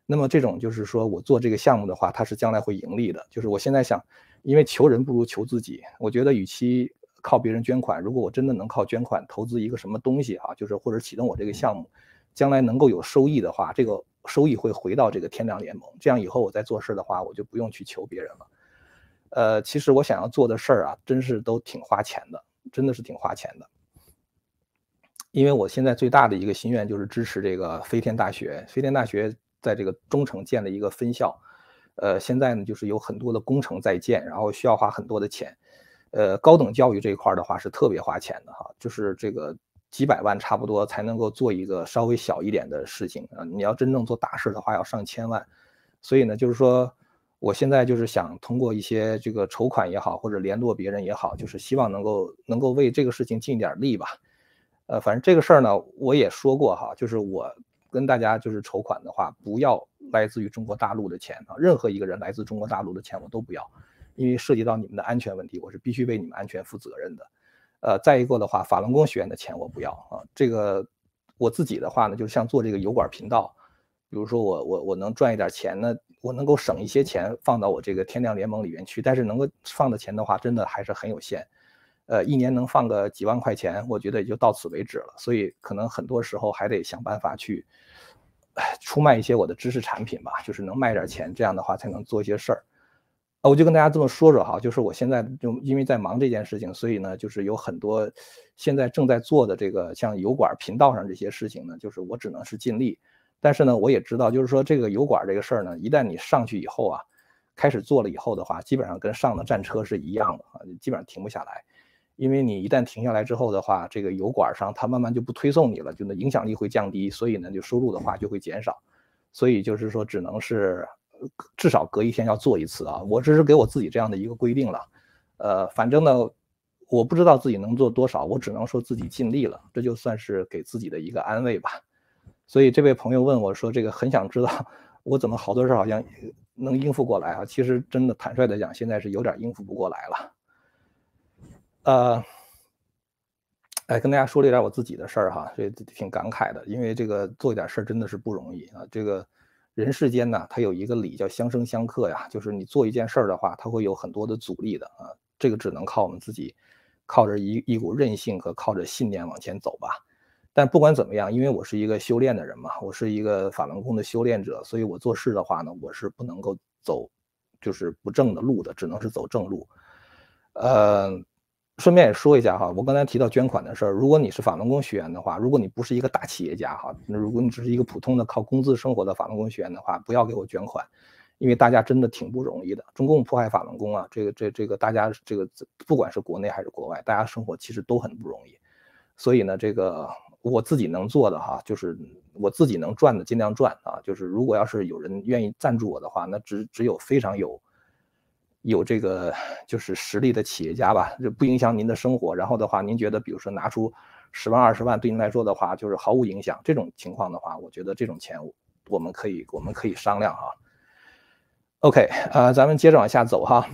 那么这种就是说我做这个项目的话，它是将来会盈利的。就是我现在想，因为求人不如求自己，我觉得与其靠别人捐款，如果我真的能靠捐款投资一个什么东西啊，就是或者启动我这个项目，将来能够有收益的话，这个收益会回到这个天亮联盟，这样以后我在做事的话，我就不用去求别人了。呃，其实我想要做的事儿啊，真是都挺花钱的，真的是挺花钱的。因为我现在最大的一个心愿就是支持这个飞天大学，飞天大学在这个中城建了一个分校，呃，现在呢就是有很多的工程在建，然后需要花很多的钱，呃，高等教育这一块的话是特别花钱的哈，就是这个几百万差不多才能够做一个稍微小一点的事情啊，你要真正做大事的话要上千万，所以呢，就是说我现在就是想通过一些这个筹款也好，或者联络别人也好，就是希望能够能够为这个事情尽点力吧。呃，反正这个事儿呢，我也说过哈，就是我跟大家就是筹款的话，不要来自于中国大陆的钱啊，任何一个人来自中国大陆的钱我都不要，因为涉及到你们的安全问题，我是必须为你们安全负责任的。呃，再一个的话，法轮功学院的钱我不要啊，这个我自己的话呢，就像做这个油管频道，比如说我我我能赚一点钱呢，我能够省一些钱放到我这个天亮联盟里面去，但是能够放的钱的话，真的还是很有限。呃，一年能放个几万块钱，我觉得也就到此为止了。所以可能很多时候还得想办法去出卖一些我的知识产品吧，就是能卖点钱，这样的话才能做一些事儿。呃，我就跟大家这么说说哈，就是我现在就因为在忙这件事情，所以呢，就是有很多现在正在做的这个像油管频道上这些事情呢，就是我只能是尽力。但是呢，我也知道，就是说这个油管这个事儿呢，一旦你上去以后啊，开始做了以后的话，基本上跟上了战车是一样的啊，基本上停不下来。因为你一旦停下来之后的话，这个油管上它慢慢就不推送你了，就那影响力会降低，所以呢，就收入的话就会减少。所以就是说，只能是至少隔一天要做一次啊。我这是给我自己这样的一个规定了。呃，反正呢，我不知道自己能做多少，我只能说自己尽力了，这就算是给自己的一个安慰吧。所以这位朋友问我说，这个很想知道我怎么好多事好像能应付过来啊？其实真的坦率的讲，现在是有点应付不过来了。呃，哎，跟大家说了一点我自己的事儿哈，这挺感慨的，因为这个做一点事儿真的是不容易啊。这个人世间呢，它有一个理叫相生相克呀，就是你做一件事儿的话，它会有很多的阻力的啊。这个只能靠我们自己，靠着一一股韧性和靠着信念往前走吧。但不管怎么样，因为我是一个修炼的人嘛，我是一个法轮功的修炼者，所以我做事的话呢，我是不能够走就是不正的路的，只能是走正路。呃，顺便也说一下哈，我刚才提到捐款的事儿，如果你是法轮功学员的话，如果你不是一个大企业家哈，那如果你只是一个普通的靠工资生活的法轮功学员的话，不要给我捐款，因为大家真的挺不容易的。中共迫害法轮功啊，这个这这个大家这个不管是国内还是国外，大家生活其实都很不容易。所以呢，这个我自己能做的哈，就是我自己能赚的尽量赚啊。就是如果要是有人愿意赞助我的话，那只只有非常有有这个就是实力的企业家吧，就不影响您的生活。然后的话，您觉得比如说拿出十万二十万对您来说的话，就是毫无影响。这种情况的话，我觉得这种钱我们可以我们可以商量哈。OK，呃，咱们接着往下走哈。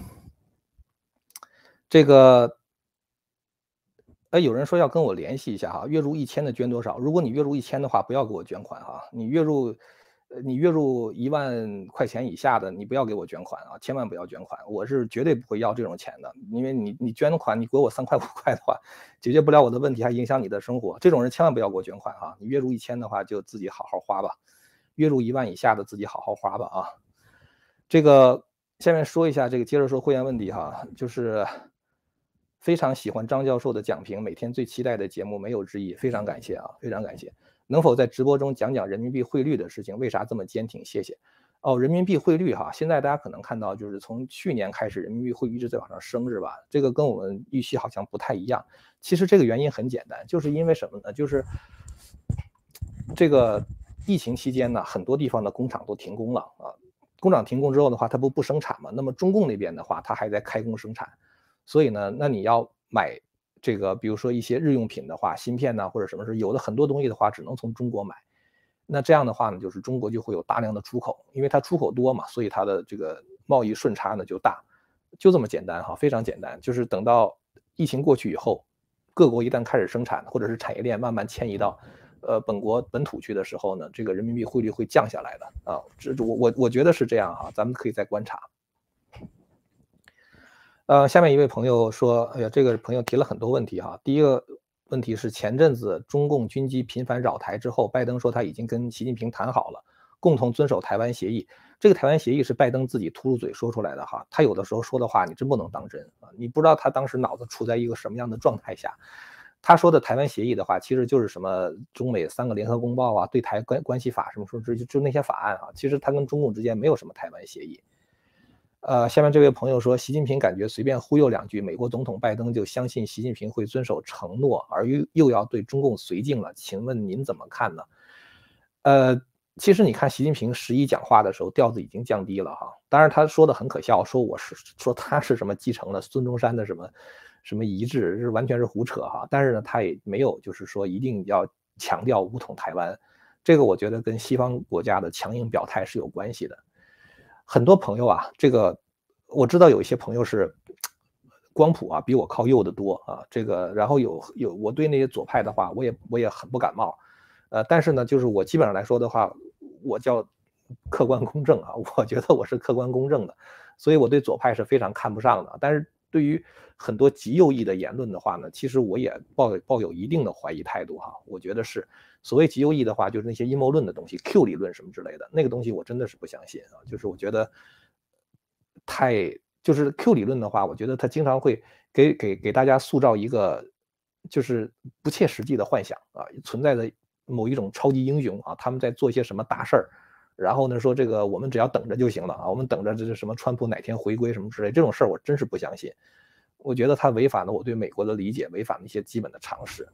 这个。哎，有人说要跟我联系一下哈，月入一千的捐多少？如果你月入一千的话，不要给我捐款哈。你月入，呃，你月入一万块钱以下的，你不要给我捐款啊，千万不要捐款，我是绝对不会要这种钱的。因为你你捐的款，你给我三块五块的话，解决不了我的问题，还影响你的生活，这种人千万不要给我捐款哈。你月入一千的话，就自己好好花吧；月入一万以下的，自己好好花吧啊。这个下面说一下这个，接着说会员问题哈，就是非常喜欢张教授的讲评，每天最期待的节目没有之一，非常感谢啊，非常感谢。能否在直播中讲讲人民币汇率的事情？为啥这么坚挺？谢谢。哦，人民币汇率哈，现在大家可能看到，就是从去年开始，人民币汇率一直在往上升，是吧？这个跟我们预期好像不太一样。其实这个原因很简单，就是因为什么呢？就是这个疫情期间呢，很多地方的工厂都停工了啊。工厂停工之后的话，它不不生产嘛？那么中共那边的话，它还在开工生产。所以呢，那你要买这个，比如说一些日用品的话，芯片呐、或者什么是有的很多东西的话，只能从中国买。那这样的话呢，就是中国就会有大量的出口，因为它出口多嘛，所以它的这个贸易顺差呢就大，就这么简单哈，非常简单。就是等到疫情过去以后，各国一旦开始生产，或者是产业链慢慢迁移到呃本国本土去的时候呢，这个人民币汇率会降下来的啊。这我我我觉得是这样哈，咱们可以再观察。呃，下面一位朋友说，哎呀，这个朋友提了很多问题哈。第一个问题是前阵子中共军机频繁扰台之后，拜登说他已经跟习近平谈好了，共同遵守台湾协议。这个台湾协议是拜登自己秃噜嘴说出来的哈，他有的时候说的话你真不能当真啊，你不知道他当时脑子处在一个什么样的状态下。他说的台湾协议的话，其实就是什么中美三个联合公报啊、对台关关系法什么说就就那些法案啊，其实他跟中共之间没有什么台湾协议。呃，下面这位朋友说，习近平感觉随便忽悠两句，美国总统拜登就相信习近平会遵守承诺，而又又要对中共绥靖了，请问您怎么看呢？呃，其实你看习近平十一讲话的时候调子已经降低了哈，当然他说的很可笑，说我是说他是什么继承了孙中山的什么什么遗志，是完全是胡扯哈。但是呢，他也没有就是说一定要强调武统台湾，这个我觉得跟西方国家的强硬表态是有关系的。很多朋友啊，这个我知道有一些朋友是光谱啊比我靠右的多啊，这个然后有有我对那些左派的话，我也我也很不感冒，呃，但是呢，就是我基本上来说的话，我叫客观公正啊，我觉得我是客观公正的，所以我对左派是非常看不上的。但是对于很多极右翼的言论的话呢，其实我也抱抱有一定的怀疑态度哈。我觉得是所谓极右翼的话，就是那些阴谋论的东西 ，Q 理论什么之类的，那个东西我真的是不相信啊。就是我觉得太就是 Q 理论的话，我觉得它经常会给给给大家塑造一个就是不切实际的幻想啊，存在着某一种超级英雄啊，他们在做一些什么大事儿，然后呢说这个我们只要等着就行了啊，我们等着这是什么川普哪天回归什么之类，这种事儿我真是不相信。我觉得它违反了我对美国的理解，违反了一些基本的常识。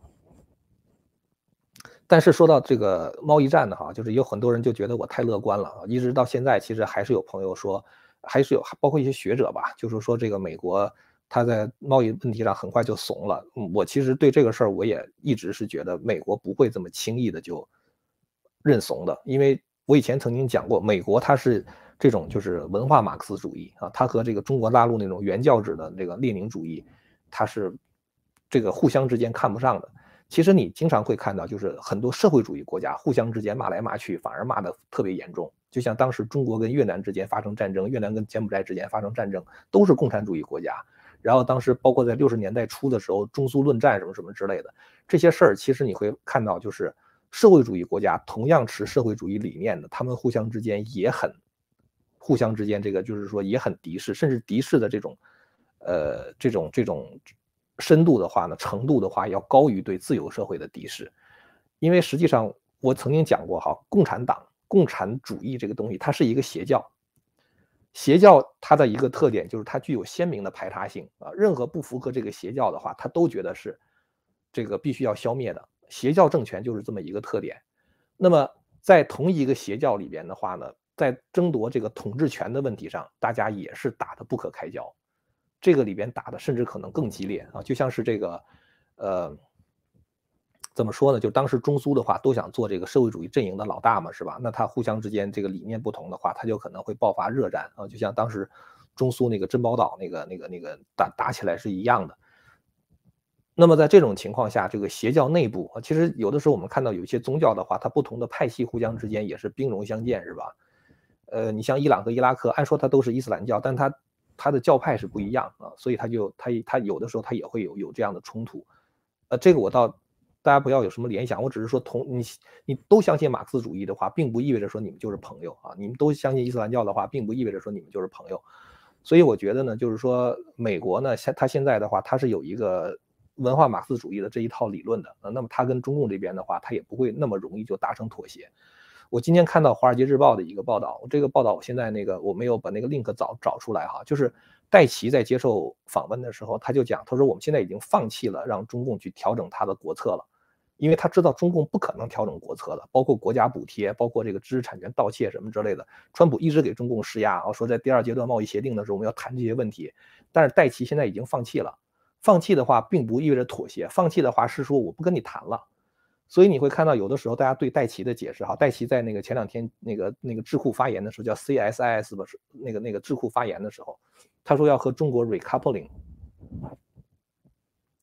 但是说到这个贸易战呢，哈，就是有很多人就觉得我太乐观了啊，一直到现在，其实还是有朋友说，还是有包括一些学者吧，就是说这个美国它在贸易问题上很快就怂了。嗯我其实对这个事儿我也一直是觉得美国不会这么轻易的就认怂的，因为我以前曾经讲过，美国它是这种就是文化马克思主义啊，它和这个中国大陆那种原教旨的这个列宁主义，它是这个互相之间看不上的。其实你经常会看到，就是很多社会主义国家互相之间骂来骂去，反而骂得特别严重。就像当时中国跟越南之间发生战争，越南跟柬埔寨之间发生战争，都是共产主义国家。然后当时包括在六十年代初的时候，中苏论战什么什么之类的，这些事儿其实你会看到，就是社会主义国家同样持社会主义理念的，他们互相之间也很，互相之间这个就是说也很敌视，甚至敌视的这种，呃，这种这种深度的话呢，程度的话要高于对自由社会的敌视，因为实际上我曾经讲过哈，共产党、共产主义这个东西，它是一个邪教。邪教它的一个特点就是它具有鲜明的排他性啊，任何不符合这个邪教的话，他都觉得是这个必须要消灭的。邪教政权就是这么一个特点。那么在同一个邪教里边的话呢，在争夺这个统治权的问题上，大家也是打得不可开交。这个里边打的甚至可能更激烈啊，就像是这个，呃，怎么说呢？就当时中苏的话都想做这个社会主义阵营的老大嘛，是吧？那他互相之间这个理念不同的话，他就可能会爆发热战啊，就像当时中苏那个珍宝岛那个那个那个打打起来是一样的。那么在这种情况下，这个邪教内部啊，其实有的时候我们看到有一些宗教的话，它不同的派系互相之间也是兵戎相见，是吧？呃，你像伊朗和伊拉克，按说它都是伊斯兰教，但它它的教派是不一样啊，所以它就它它有的时候它也会有有这样的冲突。呃，这个我倒大家不要有什么联想，我只是说同你你都相信马克思主义的话，并不意味着说你们就是朋友啊，你们都相信伊斯兰教的话，并不意味着说你们就是朋友。所以我觉得呢，就是说美国呢，现它现在的话，它是有一个文化马克思主义的这一套理论的，呃那么它跟中共这边的话，它也不会那么容易就达成妥协。我今天看到《华尔街日报》的一个报道，这个报道我现在那个我没有把那个 link 找找出来哈，就是戴奇在接受访问的时候，他就讲，他说我们现在已经放弃了让中共去调整他的国策了，因为他知道中共不可能调整国策的，包括国家补贴，包括这个知识产权盗窃什么之类的。川普一直给中共施压啊，说在第二阶段贸易协定的时候我们要谈这些问题，但是戴奇现在已经放弃了。放弃的话，并不意味着妥协，放弃的话是说我不跟你谈了。所以你会看到，有的时候大家对戴奇的解释哈，戴奇在那个前两天那个那个智库发言的时候，叫 C S I S 吧，是那个那个智库发言的时候，他说要和中国 recoupling。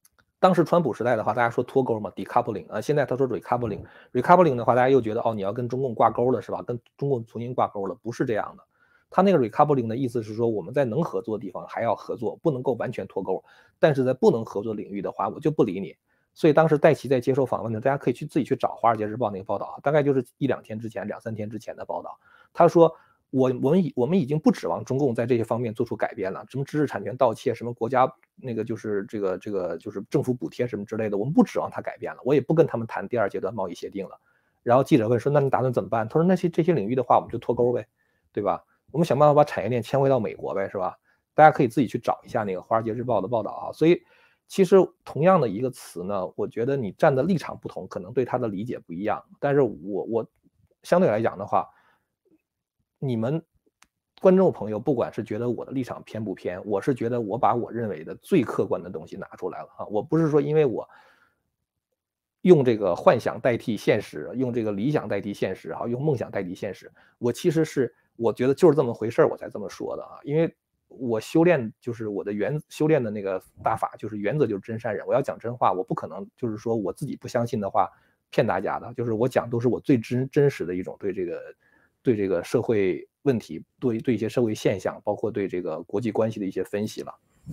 当时川普时代的话，大家说脱钩嘛 ，decoupling 啊，现在他说 recoupling，recoupling 的话，大家又觉得哦，你要跟中共挂钩了是吧？跟中共重新挂钩了，不是这样的。他那个 recoupling 的意思是说，我们在能合作的地方还要合作，不能够完全脱钩。但是在不能合作领域的话，我就不理你。所以当时戴奇在接受访问的，大家可以去自己去找《华尔街日报》那个报道，大概就是一两天之前、两三天之前的报道。他说，我我们已我们已经不指望中共在这些方面做出改变了，什么知识产权盗窃，什么国家那个就是这个这个就是政府补贴什么之类的，我们不指望他改变了，我也不跟他们谈第二阶段贸易协定了。然后记者问说，那你打算怎么办？他说，那些这些领域的话，我们就脱钩呗，对吧？我们想办法把产业链迁回到美国呗，是吧？大家可以自己去找一下那个《华尔街日报》的报道啊。所以，其实同样的一个词呢，我觉得你站的立场不同，可能对它的理解不一样。但是我我相对来讲的话，你们观众朋友，不管是觉得我的立场偏不偏，我是觉得我把我认为的最客观的东西拿出来了啊。我不是说因为我用这个幻想代替现实，用这个理想代替现实，哈，用梦想代替现实。我其实是我觉得就是这么回事儿，我才这么说的啊。因为我修炼就是我的原修炼的那个大法，就是原则就是真善忍。我要讲真话，我不可能就是说我自己不相信的话骗大家的，就是我讲都是我最真真实的一种对这个对这个社会问题，对对一些社会现象，包括对这个国际关系的一些分析了。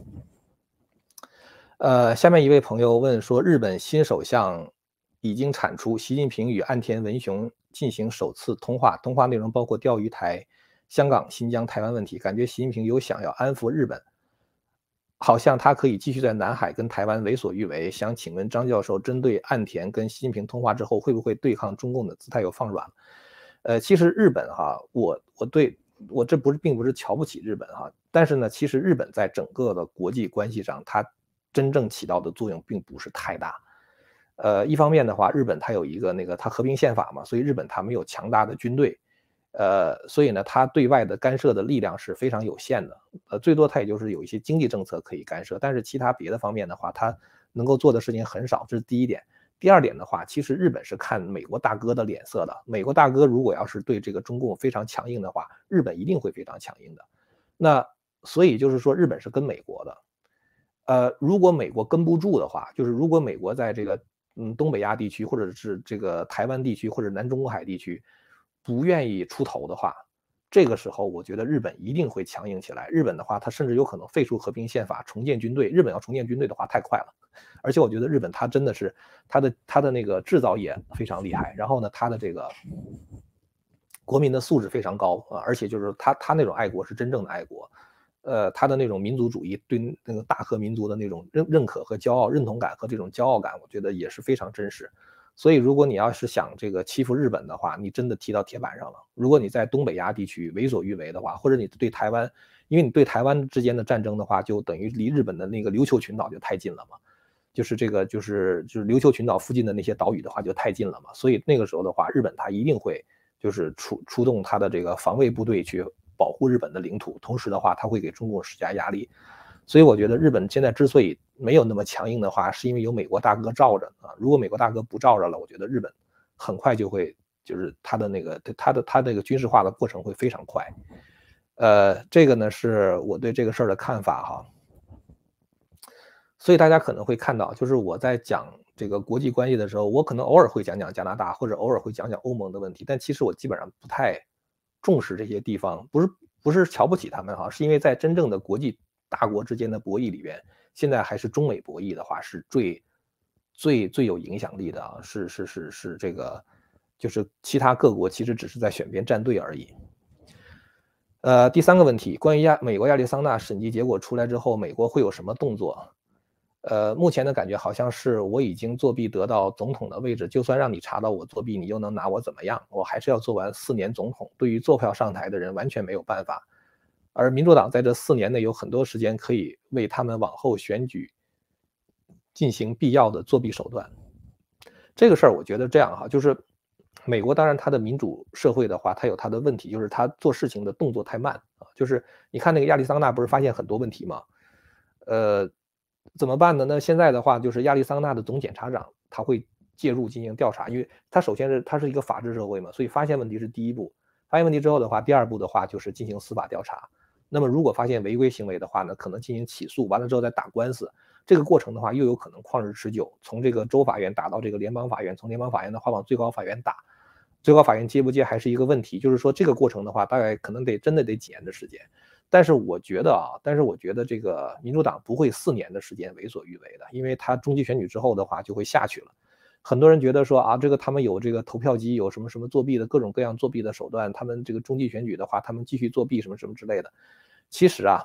呃，下面一位朋友问说，日本新首相已经产出习近平与岸田文雄进行首次通话，通话内容包括钓鱼台、香港、新疆、台湾问题，感觉习近平有想要安抚日本，好像他可以继续在南海跟台湾为所欲为。想请问张教授，针对岸田跟习近平通话之后，会不会对抗中共的姿态有放软？呃，其实日本哈，我我对我这不是并不是瞧不起日本哈，但是呢，其实日本在整个的国际关系上，它真正起到的作用并不是太大。呃，一方面的话，日本它有一个那个它和平宪法嘛，所以日本它没有强大的军队，呃，所以呢，它对外的干涉的力量是非常有限的。呃，最多它也就是有一些经济政策可以干涉，但是其他别的方面的话，它能够做的事情很少，这是第一点。第二点的话，其实日本是看美国大哥的脸色的。美国大哥如果要是对这个中共非常强硬的话，日本一定会非常强硬的。那所以就是说，日本是跟美国的。呃，如果美国跟不住的话，就是如果美国在这个嗯东北亚地区，或者是这个台湾地区，或者南中国海地区不愿意出头的话，这个时候我觉得日本一定会强硬起来。日本的话，它甚至有可能废除和平宪法，重建军队。日本要重建军队的话，太快了。而且我觉得日本它真的是它的它的那个制造业非常厉害，然后呢，它的这个国民的素质非常高啊，而且就是他他那种爱国是真正的爱国。呃，他的那种民族主义对那个大和民族的那种认认可和骄傲、认同感和这种骄傲感，我觉得也是非常真实。所以，如果你要是想这个欺负日本的话，你真的踢到铁板上了。如果你在东北亚地区为所欲为的话，或者你对台湾，因为你对台湾之间的战争的话，就等于离日本的那个琉球群岛就太近了嘛。就是这个就是就是琉球群岛附近的那些岛屿的话就太近了嘛，所以那个时候的话，日本它一定会就是出出动它的这个防卫部队去保护日本的领土，同时的话，它会给中共施加压力。所以我觉得日本现在之所以没有那么强硬的话，是因为有美国大哥罩着啊。如果美国大哥不罩着了，我觉得日本很快就会就是它的那个它的它这个军事化的过程会非常快。呃，这个呢是我对这个事儿的看法哈。所以大家可能会看到，就是我在讲这个国际关系的时候，我可能偶尔会讲讲加拿大，或者偶尔会讲讲欧盟的问题，但其实我基本上不太重视这些地方，不是不是瞧不起他们哈，是因为在真正的国际大国之间的博弈里边，现在还是中美博弈的话是最最最有影响力的啊，是是是是这个，就是其他各国其实只是在选边站队而已。呃，第三个问题，关于亚美国亚利桑那审计结果出来之后，美国会有什么动作？呃，目前的感觉好像是我已经作弊得到总统的位置，就算让你查到我作弊，你又能拿我怎么样？我还是要做完四年总统。对于坐票上台的人完全没有办法，而民主党在这四年内有很多时间可以为他们往后选举进行必要的作弊手段。这个事儿我觉得这样哈，就是美国当然它的民主社会的话，它有它的问题，就是它做事情的动作太慢啊。就是你看那个亚利桑那不是发现很多问题吗？呃。怎么办呢？那现在的话，就是亚利桑那的总检察长他会介入进行调查，因为他首先是他是一个法治社会嘛，所以发现问题是第一步。发现问题之后的话，第二步的话就是进行司法调查。那么如果发现违规行为的话呢，可能进行起诉，完了之后再打官司。 这个过程的话又有可能旷日持久，从这个州法院打到这个联邦法院，从联邦法院的话往最高法院打，最高法院接不接还是一个问题。就是说这个过程的话，大概可能得真的得几年的时间。但是我觉得啊，但是我觉得这个民主党不会四年的时间为所欲为的，因为他中期选举之后的话就会下去了。很多人觉得说啊，这个他们有这个投票机，有什么什么作弊的各种各样作弊的手段，他们这个中期选举的话，他们继续作弊什么什么之类的。其实啊，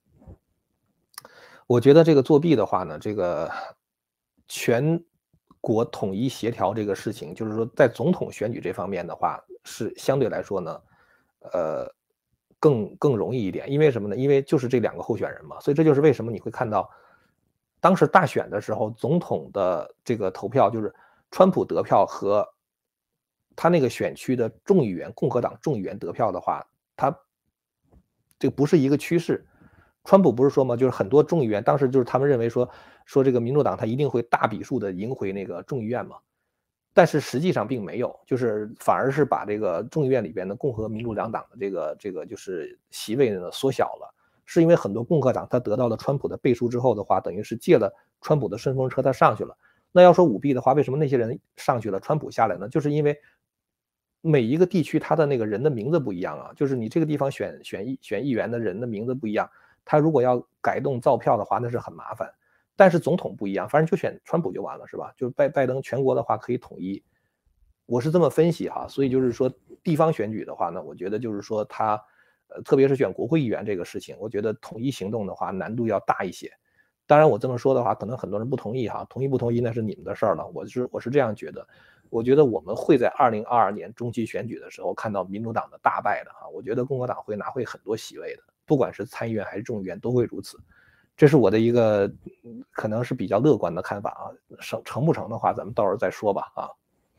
我觉得这个作弊的话呢，这个全国统一协调这个事情，就是说在总统选举这方面的话，是相对来说呢，呃，更更容易一点。因为什么呢？因为就是这两个候选人嘛，所以这就是为什么你会看到，当时大选的时候，总统的这个投票就是川普得票和他那个选区的众议员，共和党众议员得票的话，他这个不是一个趋势。川普不是说吗？就是很多众议员当时就是他们认为说说这个民主党他一定会大比数的赢回那个众议院嘛，但是实际上并没有，就是反而是把这个众议院里边的共和民主两党的这个这个就是席位呢缩小了，是因为很多共和党他得到了川普的背书之后的话，等于是借了川普的顺风车他上去了。那要说舞弊的话，为什么那些人上去了，川普下来呢？就是因为每一个地区他的那个人的名字不一样啊，就是你这个地方选选议选议员的人的名字不一样，他如果要改动造票的话，那是很麻烦。但是总统不一样，反正就选川普就完了，是吧？就拜拜登全国的话可以统一，我是这么分析哈。所以就是说地方选举的话呢，我觉得就是说他，呃，特别是选国会议员这个事情，我觉得统一行动的话难度要大一些。当然我这么说的话，可能很多人不同意哈，同意不同意那是你们的事儿了。我是我是这样觉得，我觉得我们会在二零二二年中期选举的时候看到民主党的大败的哈，我觉得共和党会拿回很多席位的，不管是参议院还是众议院都会如此。这是我的一个可能是比较乐观的看法啊，成成不成的话，咱们到时候再说吧啊。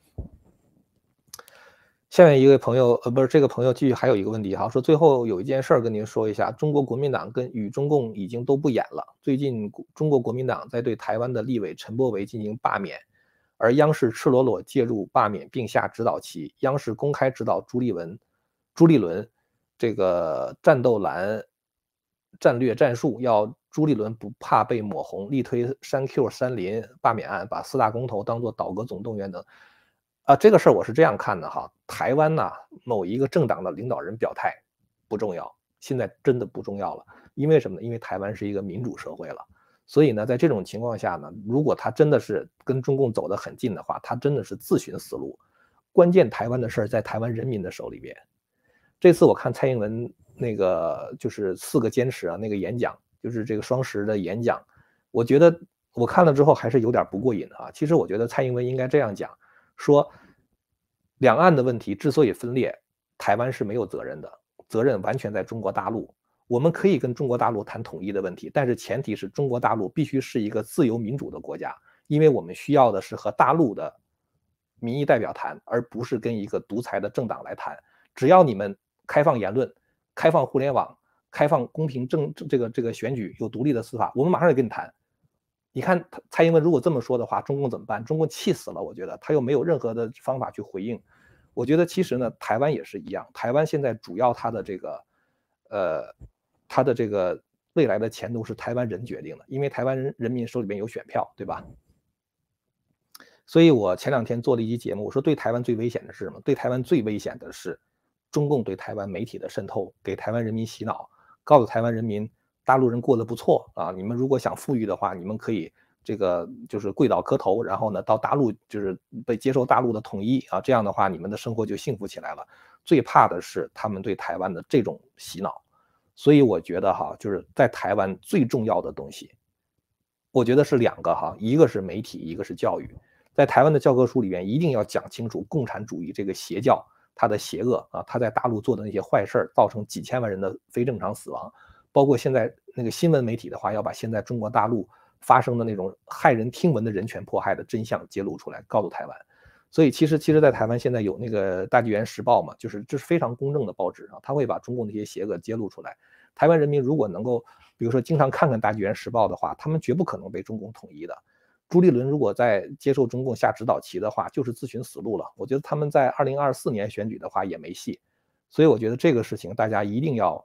下面一位朋友，呃，不是这个朋友，继续还有一个问题哈，说最后有一件事儿跟您说一下，中国国民党跟与中共已经都不演了。最近中国国民党在对台湾的立委陈柏惟进行罢免，而央视赤裸裸介入罢免并下指导棋，央视公开指导朱立文、朱立伦这个战斗蓝战略战术，要朱立伦不怕被抹红，力推三 Q 三林罢免案，把四大公投当作倒戈总动员等。啊，这个事儿我是这样看的哈，台湾呐，某一个政党的领导人表态不重要，现在真的不重要了。因为什么呢？因为台湾是一个民主社会了，所以呢，在这种情况下呢，如果他真的是跟中共走得很近的话，他真的是自寻死路。关键台湾的事儿在台湾人民的手里边。这次我看蔡英文那个就是四个坚持啊，那个演讲，就是这个双十的演讲，我觉得我看了之后还是有点不过瘾啊。其实我觉得蔡英文应该这样讲。说两岸的问题之所以分裂，台湾是没有责任的，责任完全在中国大陆。我们可以跟中国大陆谈统一的问题，但是前提是中国大陆必须是一个自由民主的国家，因为我们需要的是和大陆的民意代表谈，而不是跟一个独裁的政党来谈。只要你们开放言论、开放互联网、开放公平正这个这个选举，有独立的司法，我们马上就跟你谈。你看蔡英文如果这么说的话，中共怎么办？中共气死了，我觉得他又没有任何的方法去回应。我觉得其实呢，台湾也是一样，台湾现在主要它的这个，呃，它的这个未来的前途是台湾人决定的，因为台湾人人民手里面有选票，对吧？所以我前两天做了一期节目，我说对台湾最危险的是什么？对台湾最危险的是中共对台湾媒体的渗透，给台湾人民洗脑，告诉台湾人民大陆人过得不错啊，你们如果想富裕的话，你们可以这个就是跪倒磕头，然后呢到大陆就是被接受大陆的统一啊，这样的话你们的生活就幸福起来了。最怕的是他们对台湾的这种洗脑，所以我觉得哈，就是在台湾最重要的东西，我觉得是两个哈，一个是媒体，一个是教育。在台湾的教科书里面一定要讲清楚共产主义这个邪教它的邪恶啊，它在大陆做的那些坏事造成几千万人的非正常死亡，包括现在那个新闻媒体的话，要把现在中国大陆发生的那种骇人听闻的人权迫害的真相揭露出来，告诉台湾。所以其实其实在台湾现在有那个大纪元时报嘛，就是这是非常公正的报纸啊，他会把中共那些邪恶揭露出来。台湾人民如果能够比如说经常看看大纪元时报的话，他们绝不可能被中共统一的。朱立伦如果在接受中共下指导棋的话，就是自寻死路了。我觉得他们在二零二四年选举的话也没戏，所以我觉得这个事情大家一定要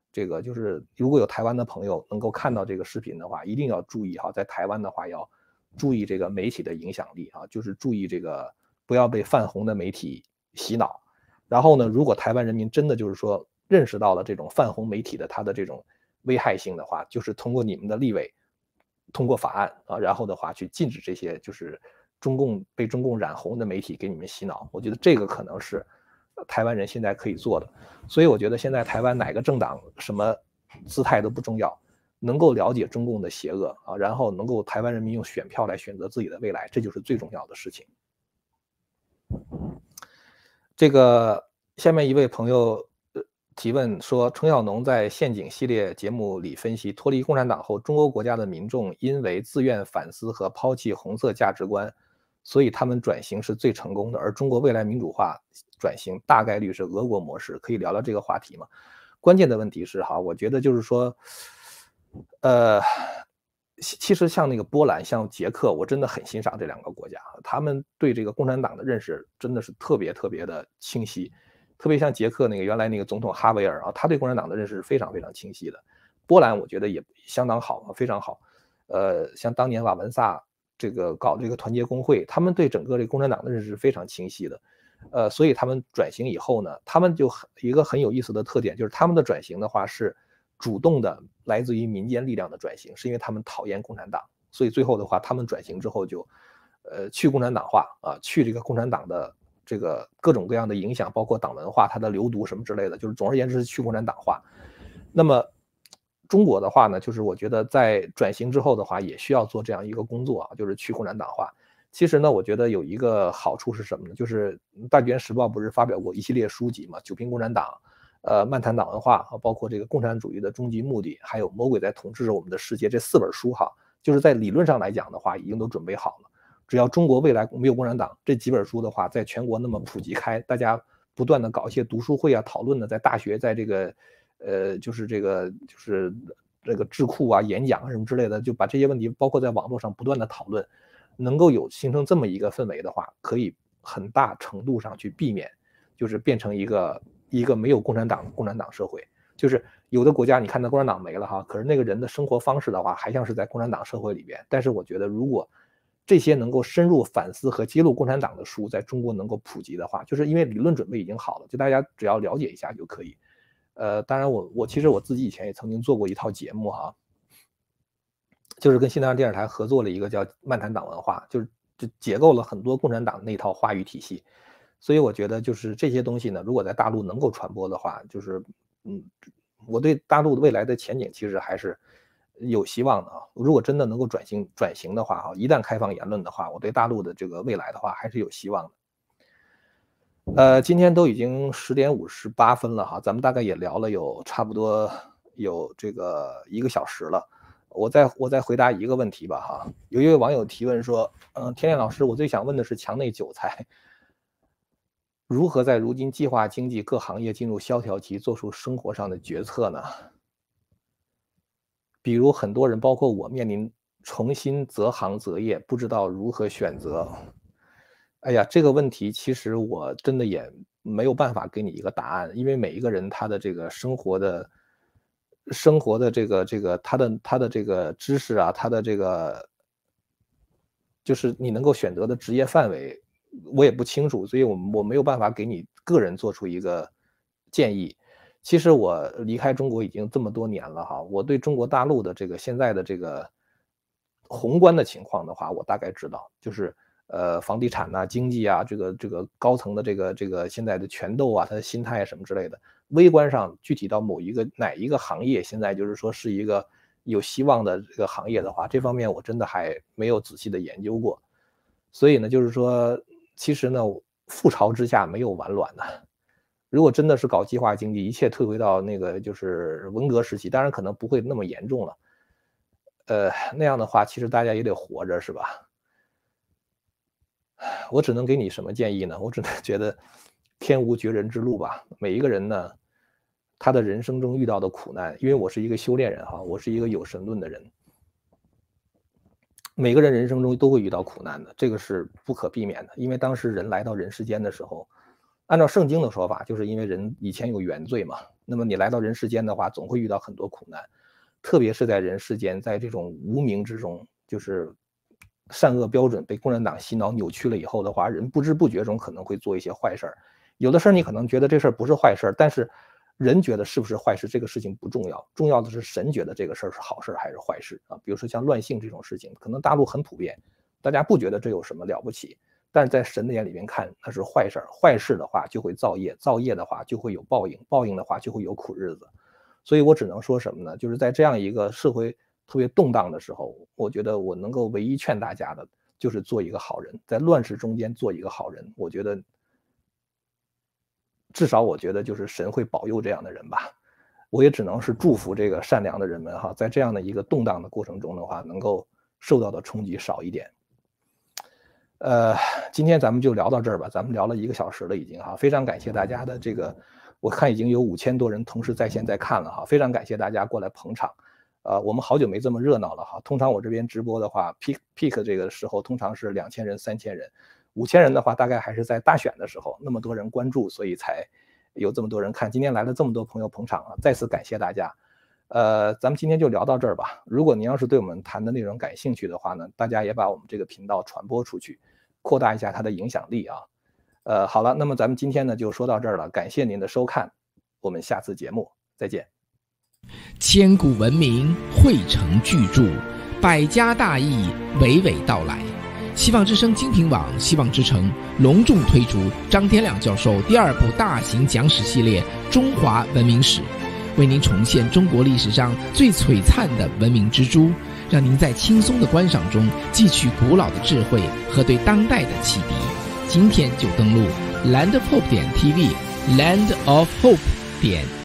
这个就是如果有台湾的朋友能够看到这个视频的话，一定要注意哈，在台湾的话要注意这个媒体的影响力啊，就是注意这个不要被泛红的媒体洗脑。然后呢，如果台湾人民真的就是说认识到了这种泛红媒体的它的这种危害性的话，就是通过你们的立委通过法案啊，然后的话去禁止这些就是中共被中共染红的媒体给你们洗脑。我觉得这个可能是台湾人现在可以做的。所以我觉得现在台湾哪个政党什么姿态都不重要，能够了解中共的邪恶啊，然后能够台湾人民用选票来选择自己的未来，这就是最重要的事情。这个下面一位朋友提问说，程小农在陷阱系列节目里分析，脱离共产党后，中国国家的民众因为自愿反思和抛弃红色价值观，所以他们转型是最成功的。而中国未来民主化转型大概率是俄国模式，可以聊聊这个话题吗？关键的问题是哈，我觉得就是说，呃，其实像那个波兰、像捷克，我真的很欣赏这两个国家，他们对这个共产党的认识真的是特别特别的清晰。特别像捷克那个原来那个总统哈维尔啊，他对共产党的认识是非常非常清晰的。波兰我觉得也相当好，非常好。呃，像当年瓦文萨这个搞这个团结工会，他们对整个这个共产党的认识是非常清晰的。呃，所以他们转型以后呢，他们就很一个很有意思的特点，就是他们的转型的话是主动的，来自于民间力量的转型，是因为他们讨厌共产党，所以最后的话，他们转型之后就，呃，去共产党化啊，去这个共产党的这个各种各样的影响，包括党文化、它的流毒什么之类的，就是总而言之是去共产党化。那么中国的话呢，就是我觉得在转型之后的话，也需要做这样一个工作啊，就是去共产党化。其实呢，我觉得有一个好处是什么呢？就是《大纪元时报》不是发表过一系列书籍嘛，《九评共产党》、呃，漫谈党文化，包括这个共产主义的终极目的，还有魔鬼在统治着我们的世界这四本书哈，就是在理论上来讲的话，已经都准备好了。只要中国未来没有共产党，这几本书的话，在全国那么普及开，大家不断的搞一些读书会啊、讨论的，在大学，在这个，呃，就是这个就是这个智库啊、演讲什么之类的，就把这些问题，包括在网络上不断的讨论，能够有形成这么一个氛围的话，可以很大程度上去避免，就是变成一个一个没有共产党的共产党社会。就是有的国家，你看那共产党没了哈，可是那个人的生活方式的话，还像是在共产党社会里边。但是我觉得，如果这些能够深入反思和揭露共产党的书在中国能够普及的话，就是因为理论准备已经好了，就大家只要了解一下就可以。呃，当然我我其实我自己以前也曾经做过一套节目哈，就是跟新唐人电视台合作了一个叫漫谈党文化，就是就解构了很多共产党那套话语体系。所以我觉得就是这些东西呢，如果在大陆能够传播的话，就是嗯，我对大陆的未来的前景其实还是有希望的啊。如果真的能够转型转型的话啊，一旦开放言论的话，我对大陆的这个未来的话还是有希望的。呃，今天都已经十点五十八分了哈，咱们大概也聊了有差不多有这个一个小时了。我再我再回答一个问题吧哈。有一位网友提问说，嗯，天亮老师，我最想问的是墙内韭菜如何在如今计划经济各行业进入萧条期做出生活上的决策呢？比如很多人包括我面临重新择行择业，不知道如何选择。哎呀，这个问题其实我真的也没有办法给你一个答案，因为每一个人他的这个生活的生活的这个这个他的他的这个知识啊，他的这个就是你能够选择的职业范围，我也不清楚，所以我我没有办法给你个人做出一个建议。其实我离开中国已经这么多年了哈，我对中国大陆的这个现在的这个宏观的情况的话，我大概知道，就是呃房地产呐、经济啊，这个这个高层的这个这个现在的权斗啊，他的心态什么之类的。微观上具体到某一个哪一个行业，现在就是说是一个有希望的这个行业的话，这方面我真的还没有仔细的研究过。所以呢，就是说，其实呢，覆巢之下没有完卵的。如果真的是搞计划经济，一切退回到那个就是文革时期，当然可能不会那么严重了。呃，那样的话，其实大家也得活着，是吧？我只能给你什么建议呢？我只能觉得天无绝人之路吧。每一个人呢，他的人生中遇到的苦难，因为我是一个修炼人哈，我是一个有神论的人，每个人人生中都会遇到苦难的，这个是不可避免的。因为当时人来到人世间的时候， 按照圣经的说法，就是因为人以前有原罪嘛，那么你来到人世间的话，总会遇到很多苦难，特别是在人世间，在这种无名之中，就是善恶标准被共产党洗脑扭曲了以后的话，人不知不觉中可能会做一些坏事儿。有的事儿你可能觉得这事儿不是坏事儿，但是人觉得是不是坏事，这个事情不重要，重要的是神觉得这个事儿是好事还是坏事啊。比如说像乱性这种事情，可能大陆很普遍，大家不觉得这有什么了不起，但是在神的眼里面看，那是坏事儿。坏事的话就会造业，造业的话就会有报应，报应的话就会有苦日子。所以我只能说什么呢？就是在这样一个社会特别动荡的时候，我觉得我能够唯一劝大家的就是做一个好人，在乱世中间做一个好人。我觉得，至少我觉得就是神会保佑这样的人吧。我也只能是祝福这个善良的人们哈，在这样的一个动荡的过程中的话，能够受到的冲击少一点。呃，今天咱们就聊到这儿吧，咱们聊了一个小时了已经哈，非常感谢大家的这个，我看已经有五千多人同时在线在看了哈，非常感谢大家过来捧场。呃，我们好久没这么热闹了哈，通常我这边直播的话 ，peak peak 这个时候通常是两千人、三千人，五千人的话大概还是在大选的时候，那么多人关注，所以才有这么多人看。今天来了这么多朋友捧场啊，再次感谢大家。呃，咱们今天就聊到这儿吧。如果您要是对我们谈的内容感兴趣的话呢，大家也把我们这个频道传播出去，扩大一下它的影响力啊。呃，好了，那么咱们今天呢就说到这儿了，感谢您的收看，我们下次节目再见。 千古文明汇成巨著，百家大义娓娓道来。希望之声精品网、希望之城隆重推出张天亮教授第二部大型讲史系列《中华文明史》，为您重现中国历史上最璀璨的文明之珠，让您在轻松的观赏中汲取古老的智慧和对当代的启迪。今天就登录 land of hope 点 T V， land of hope 点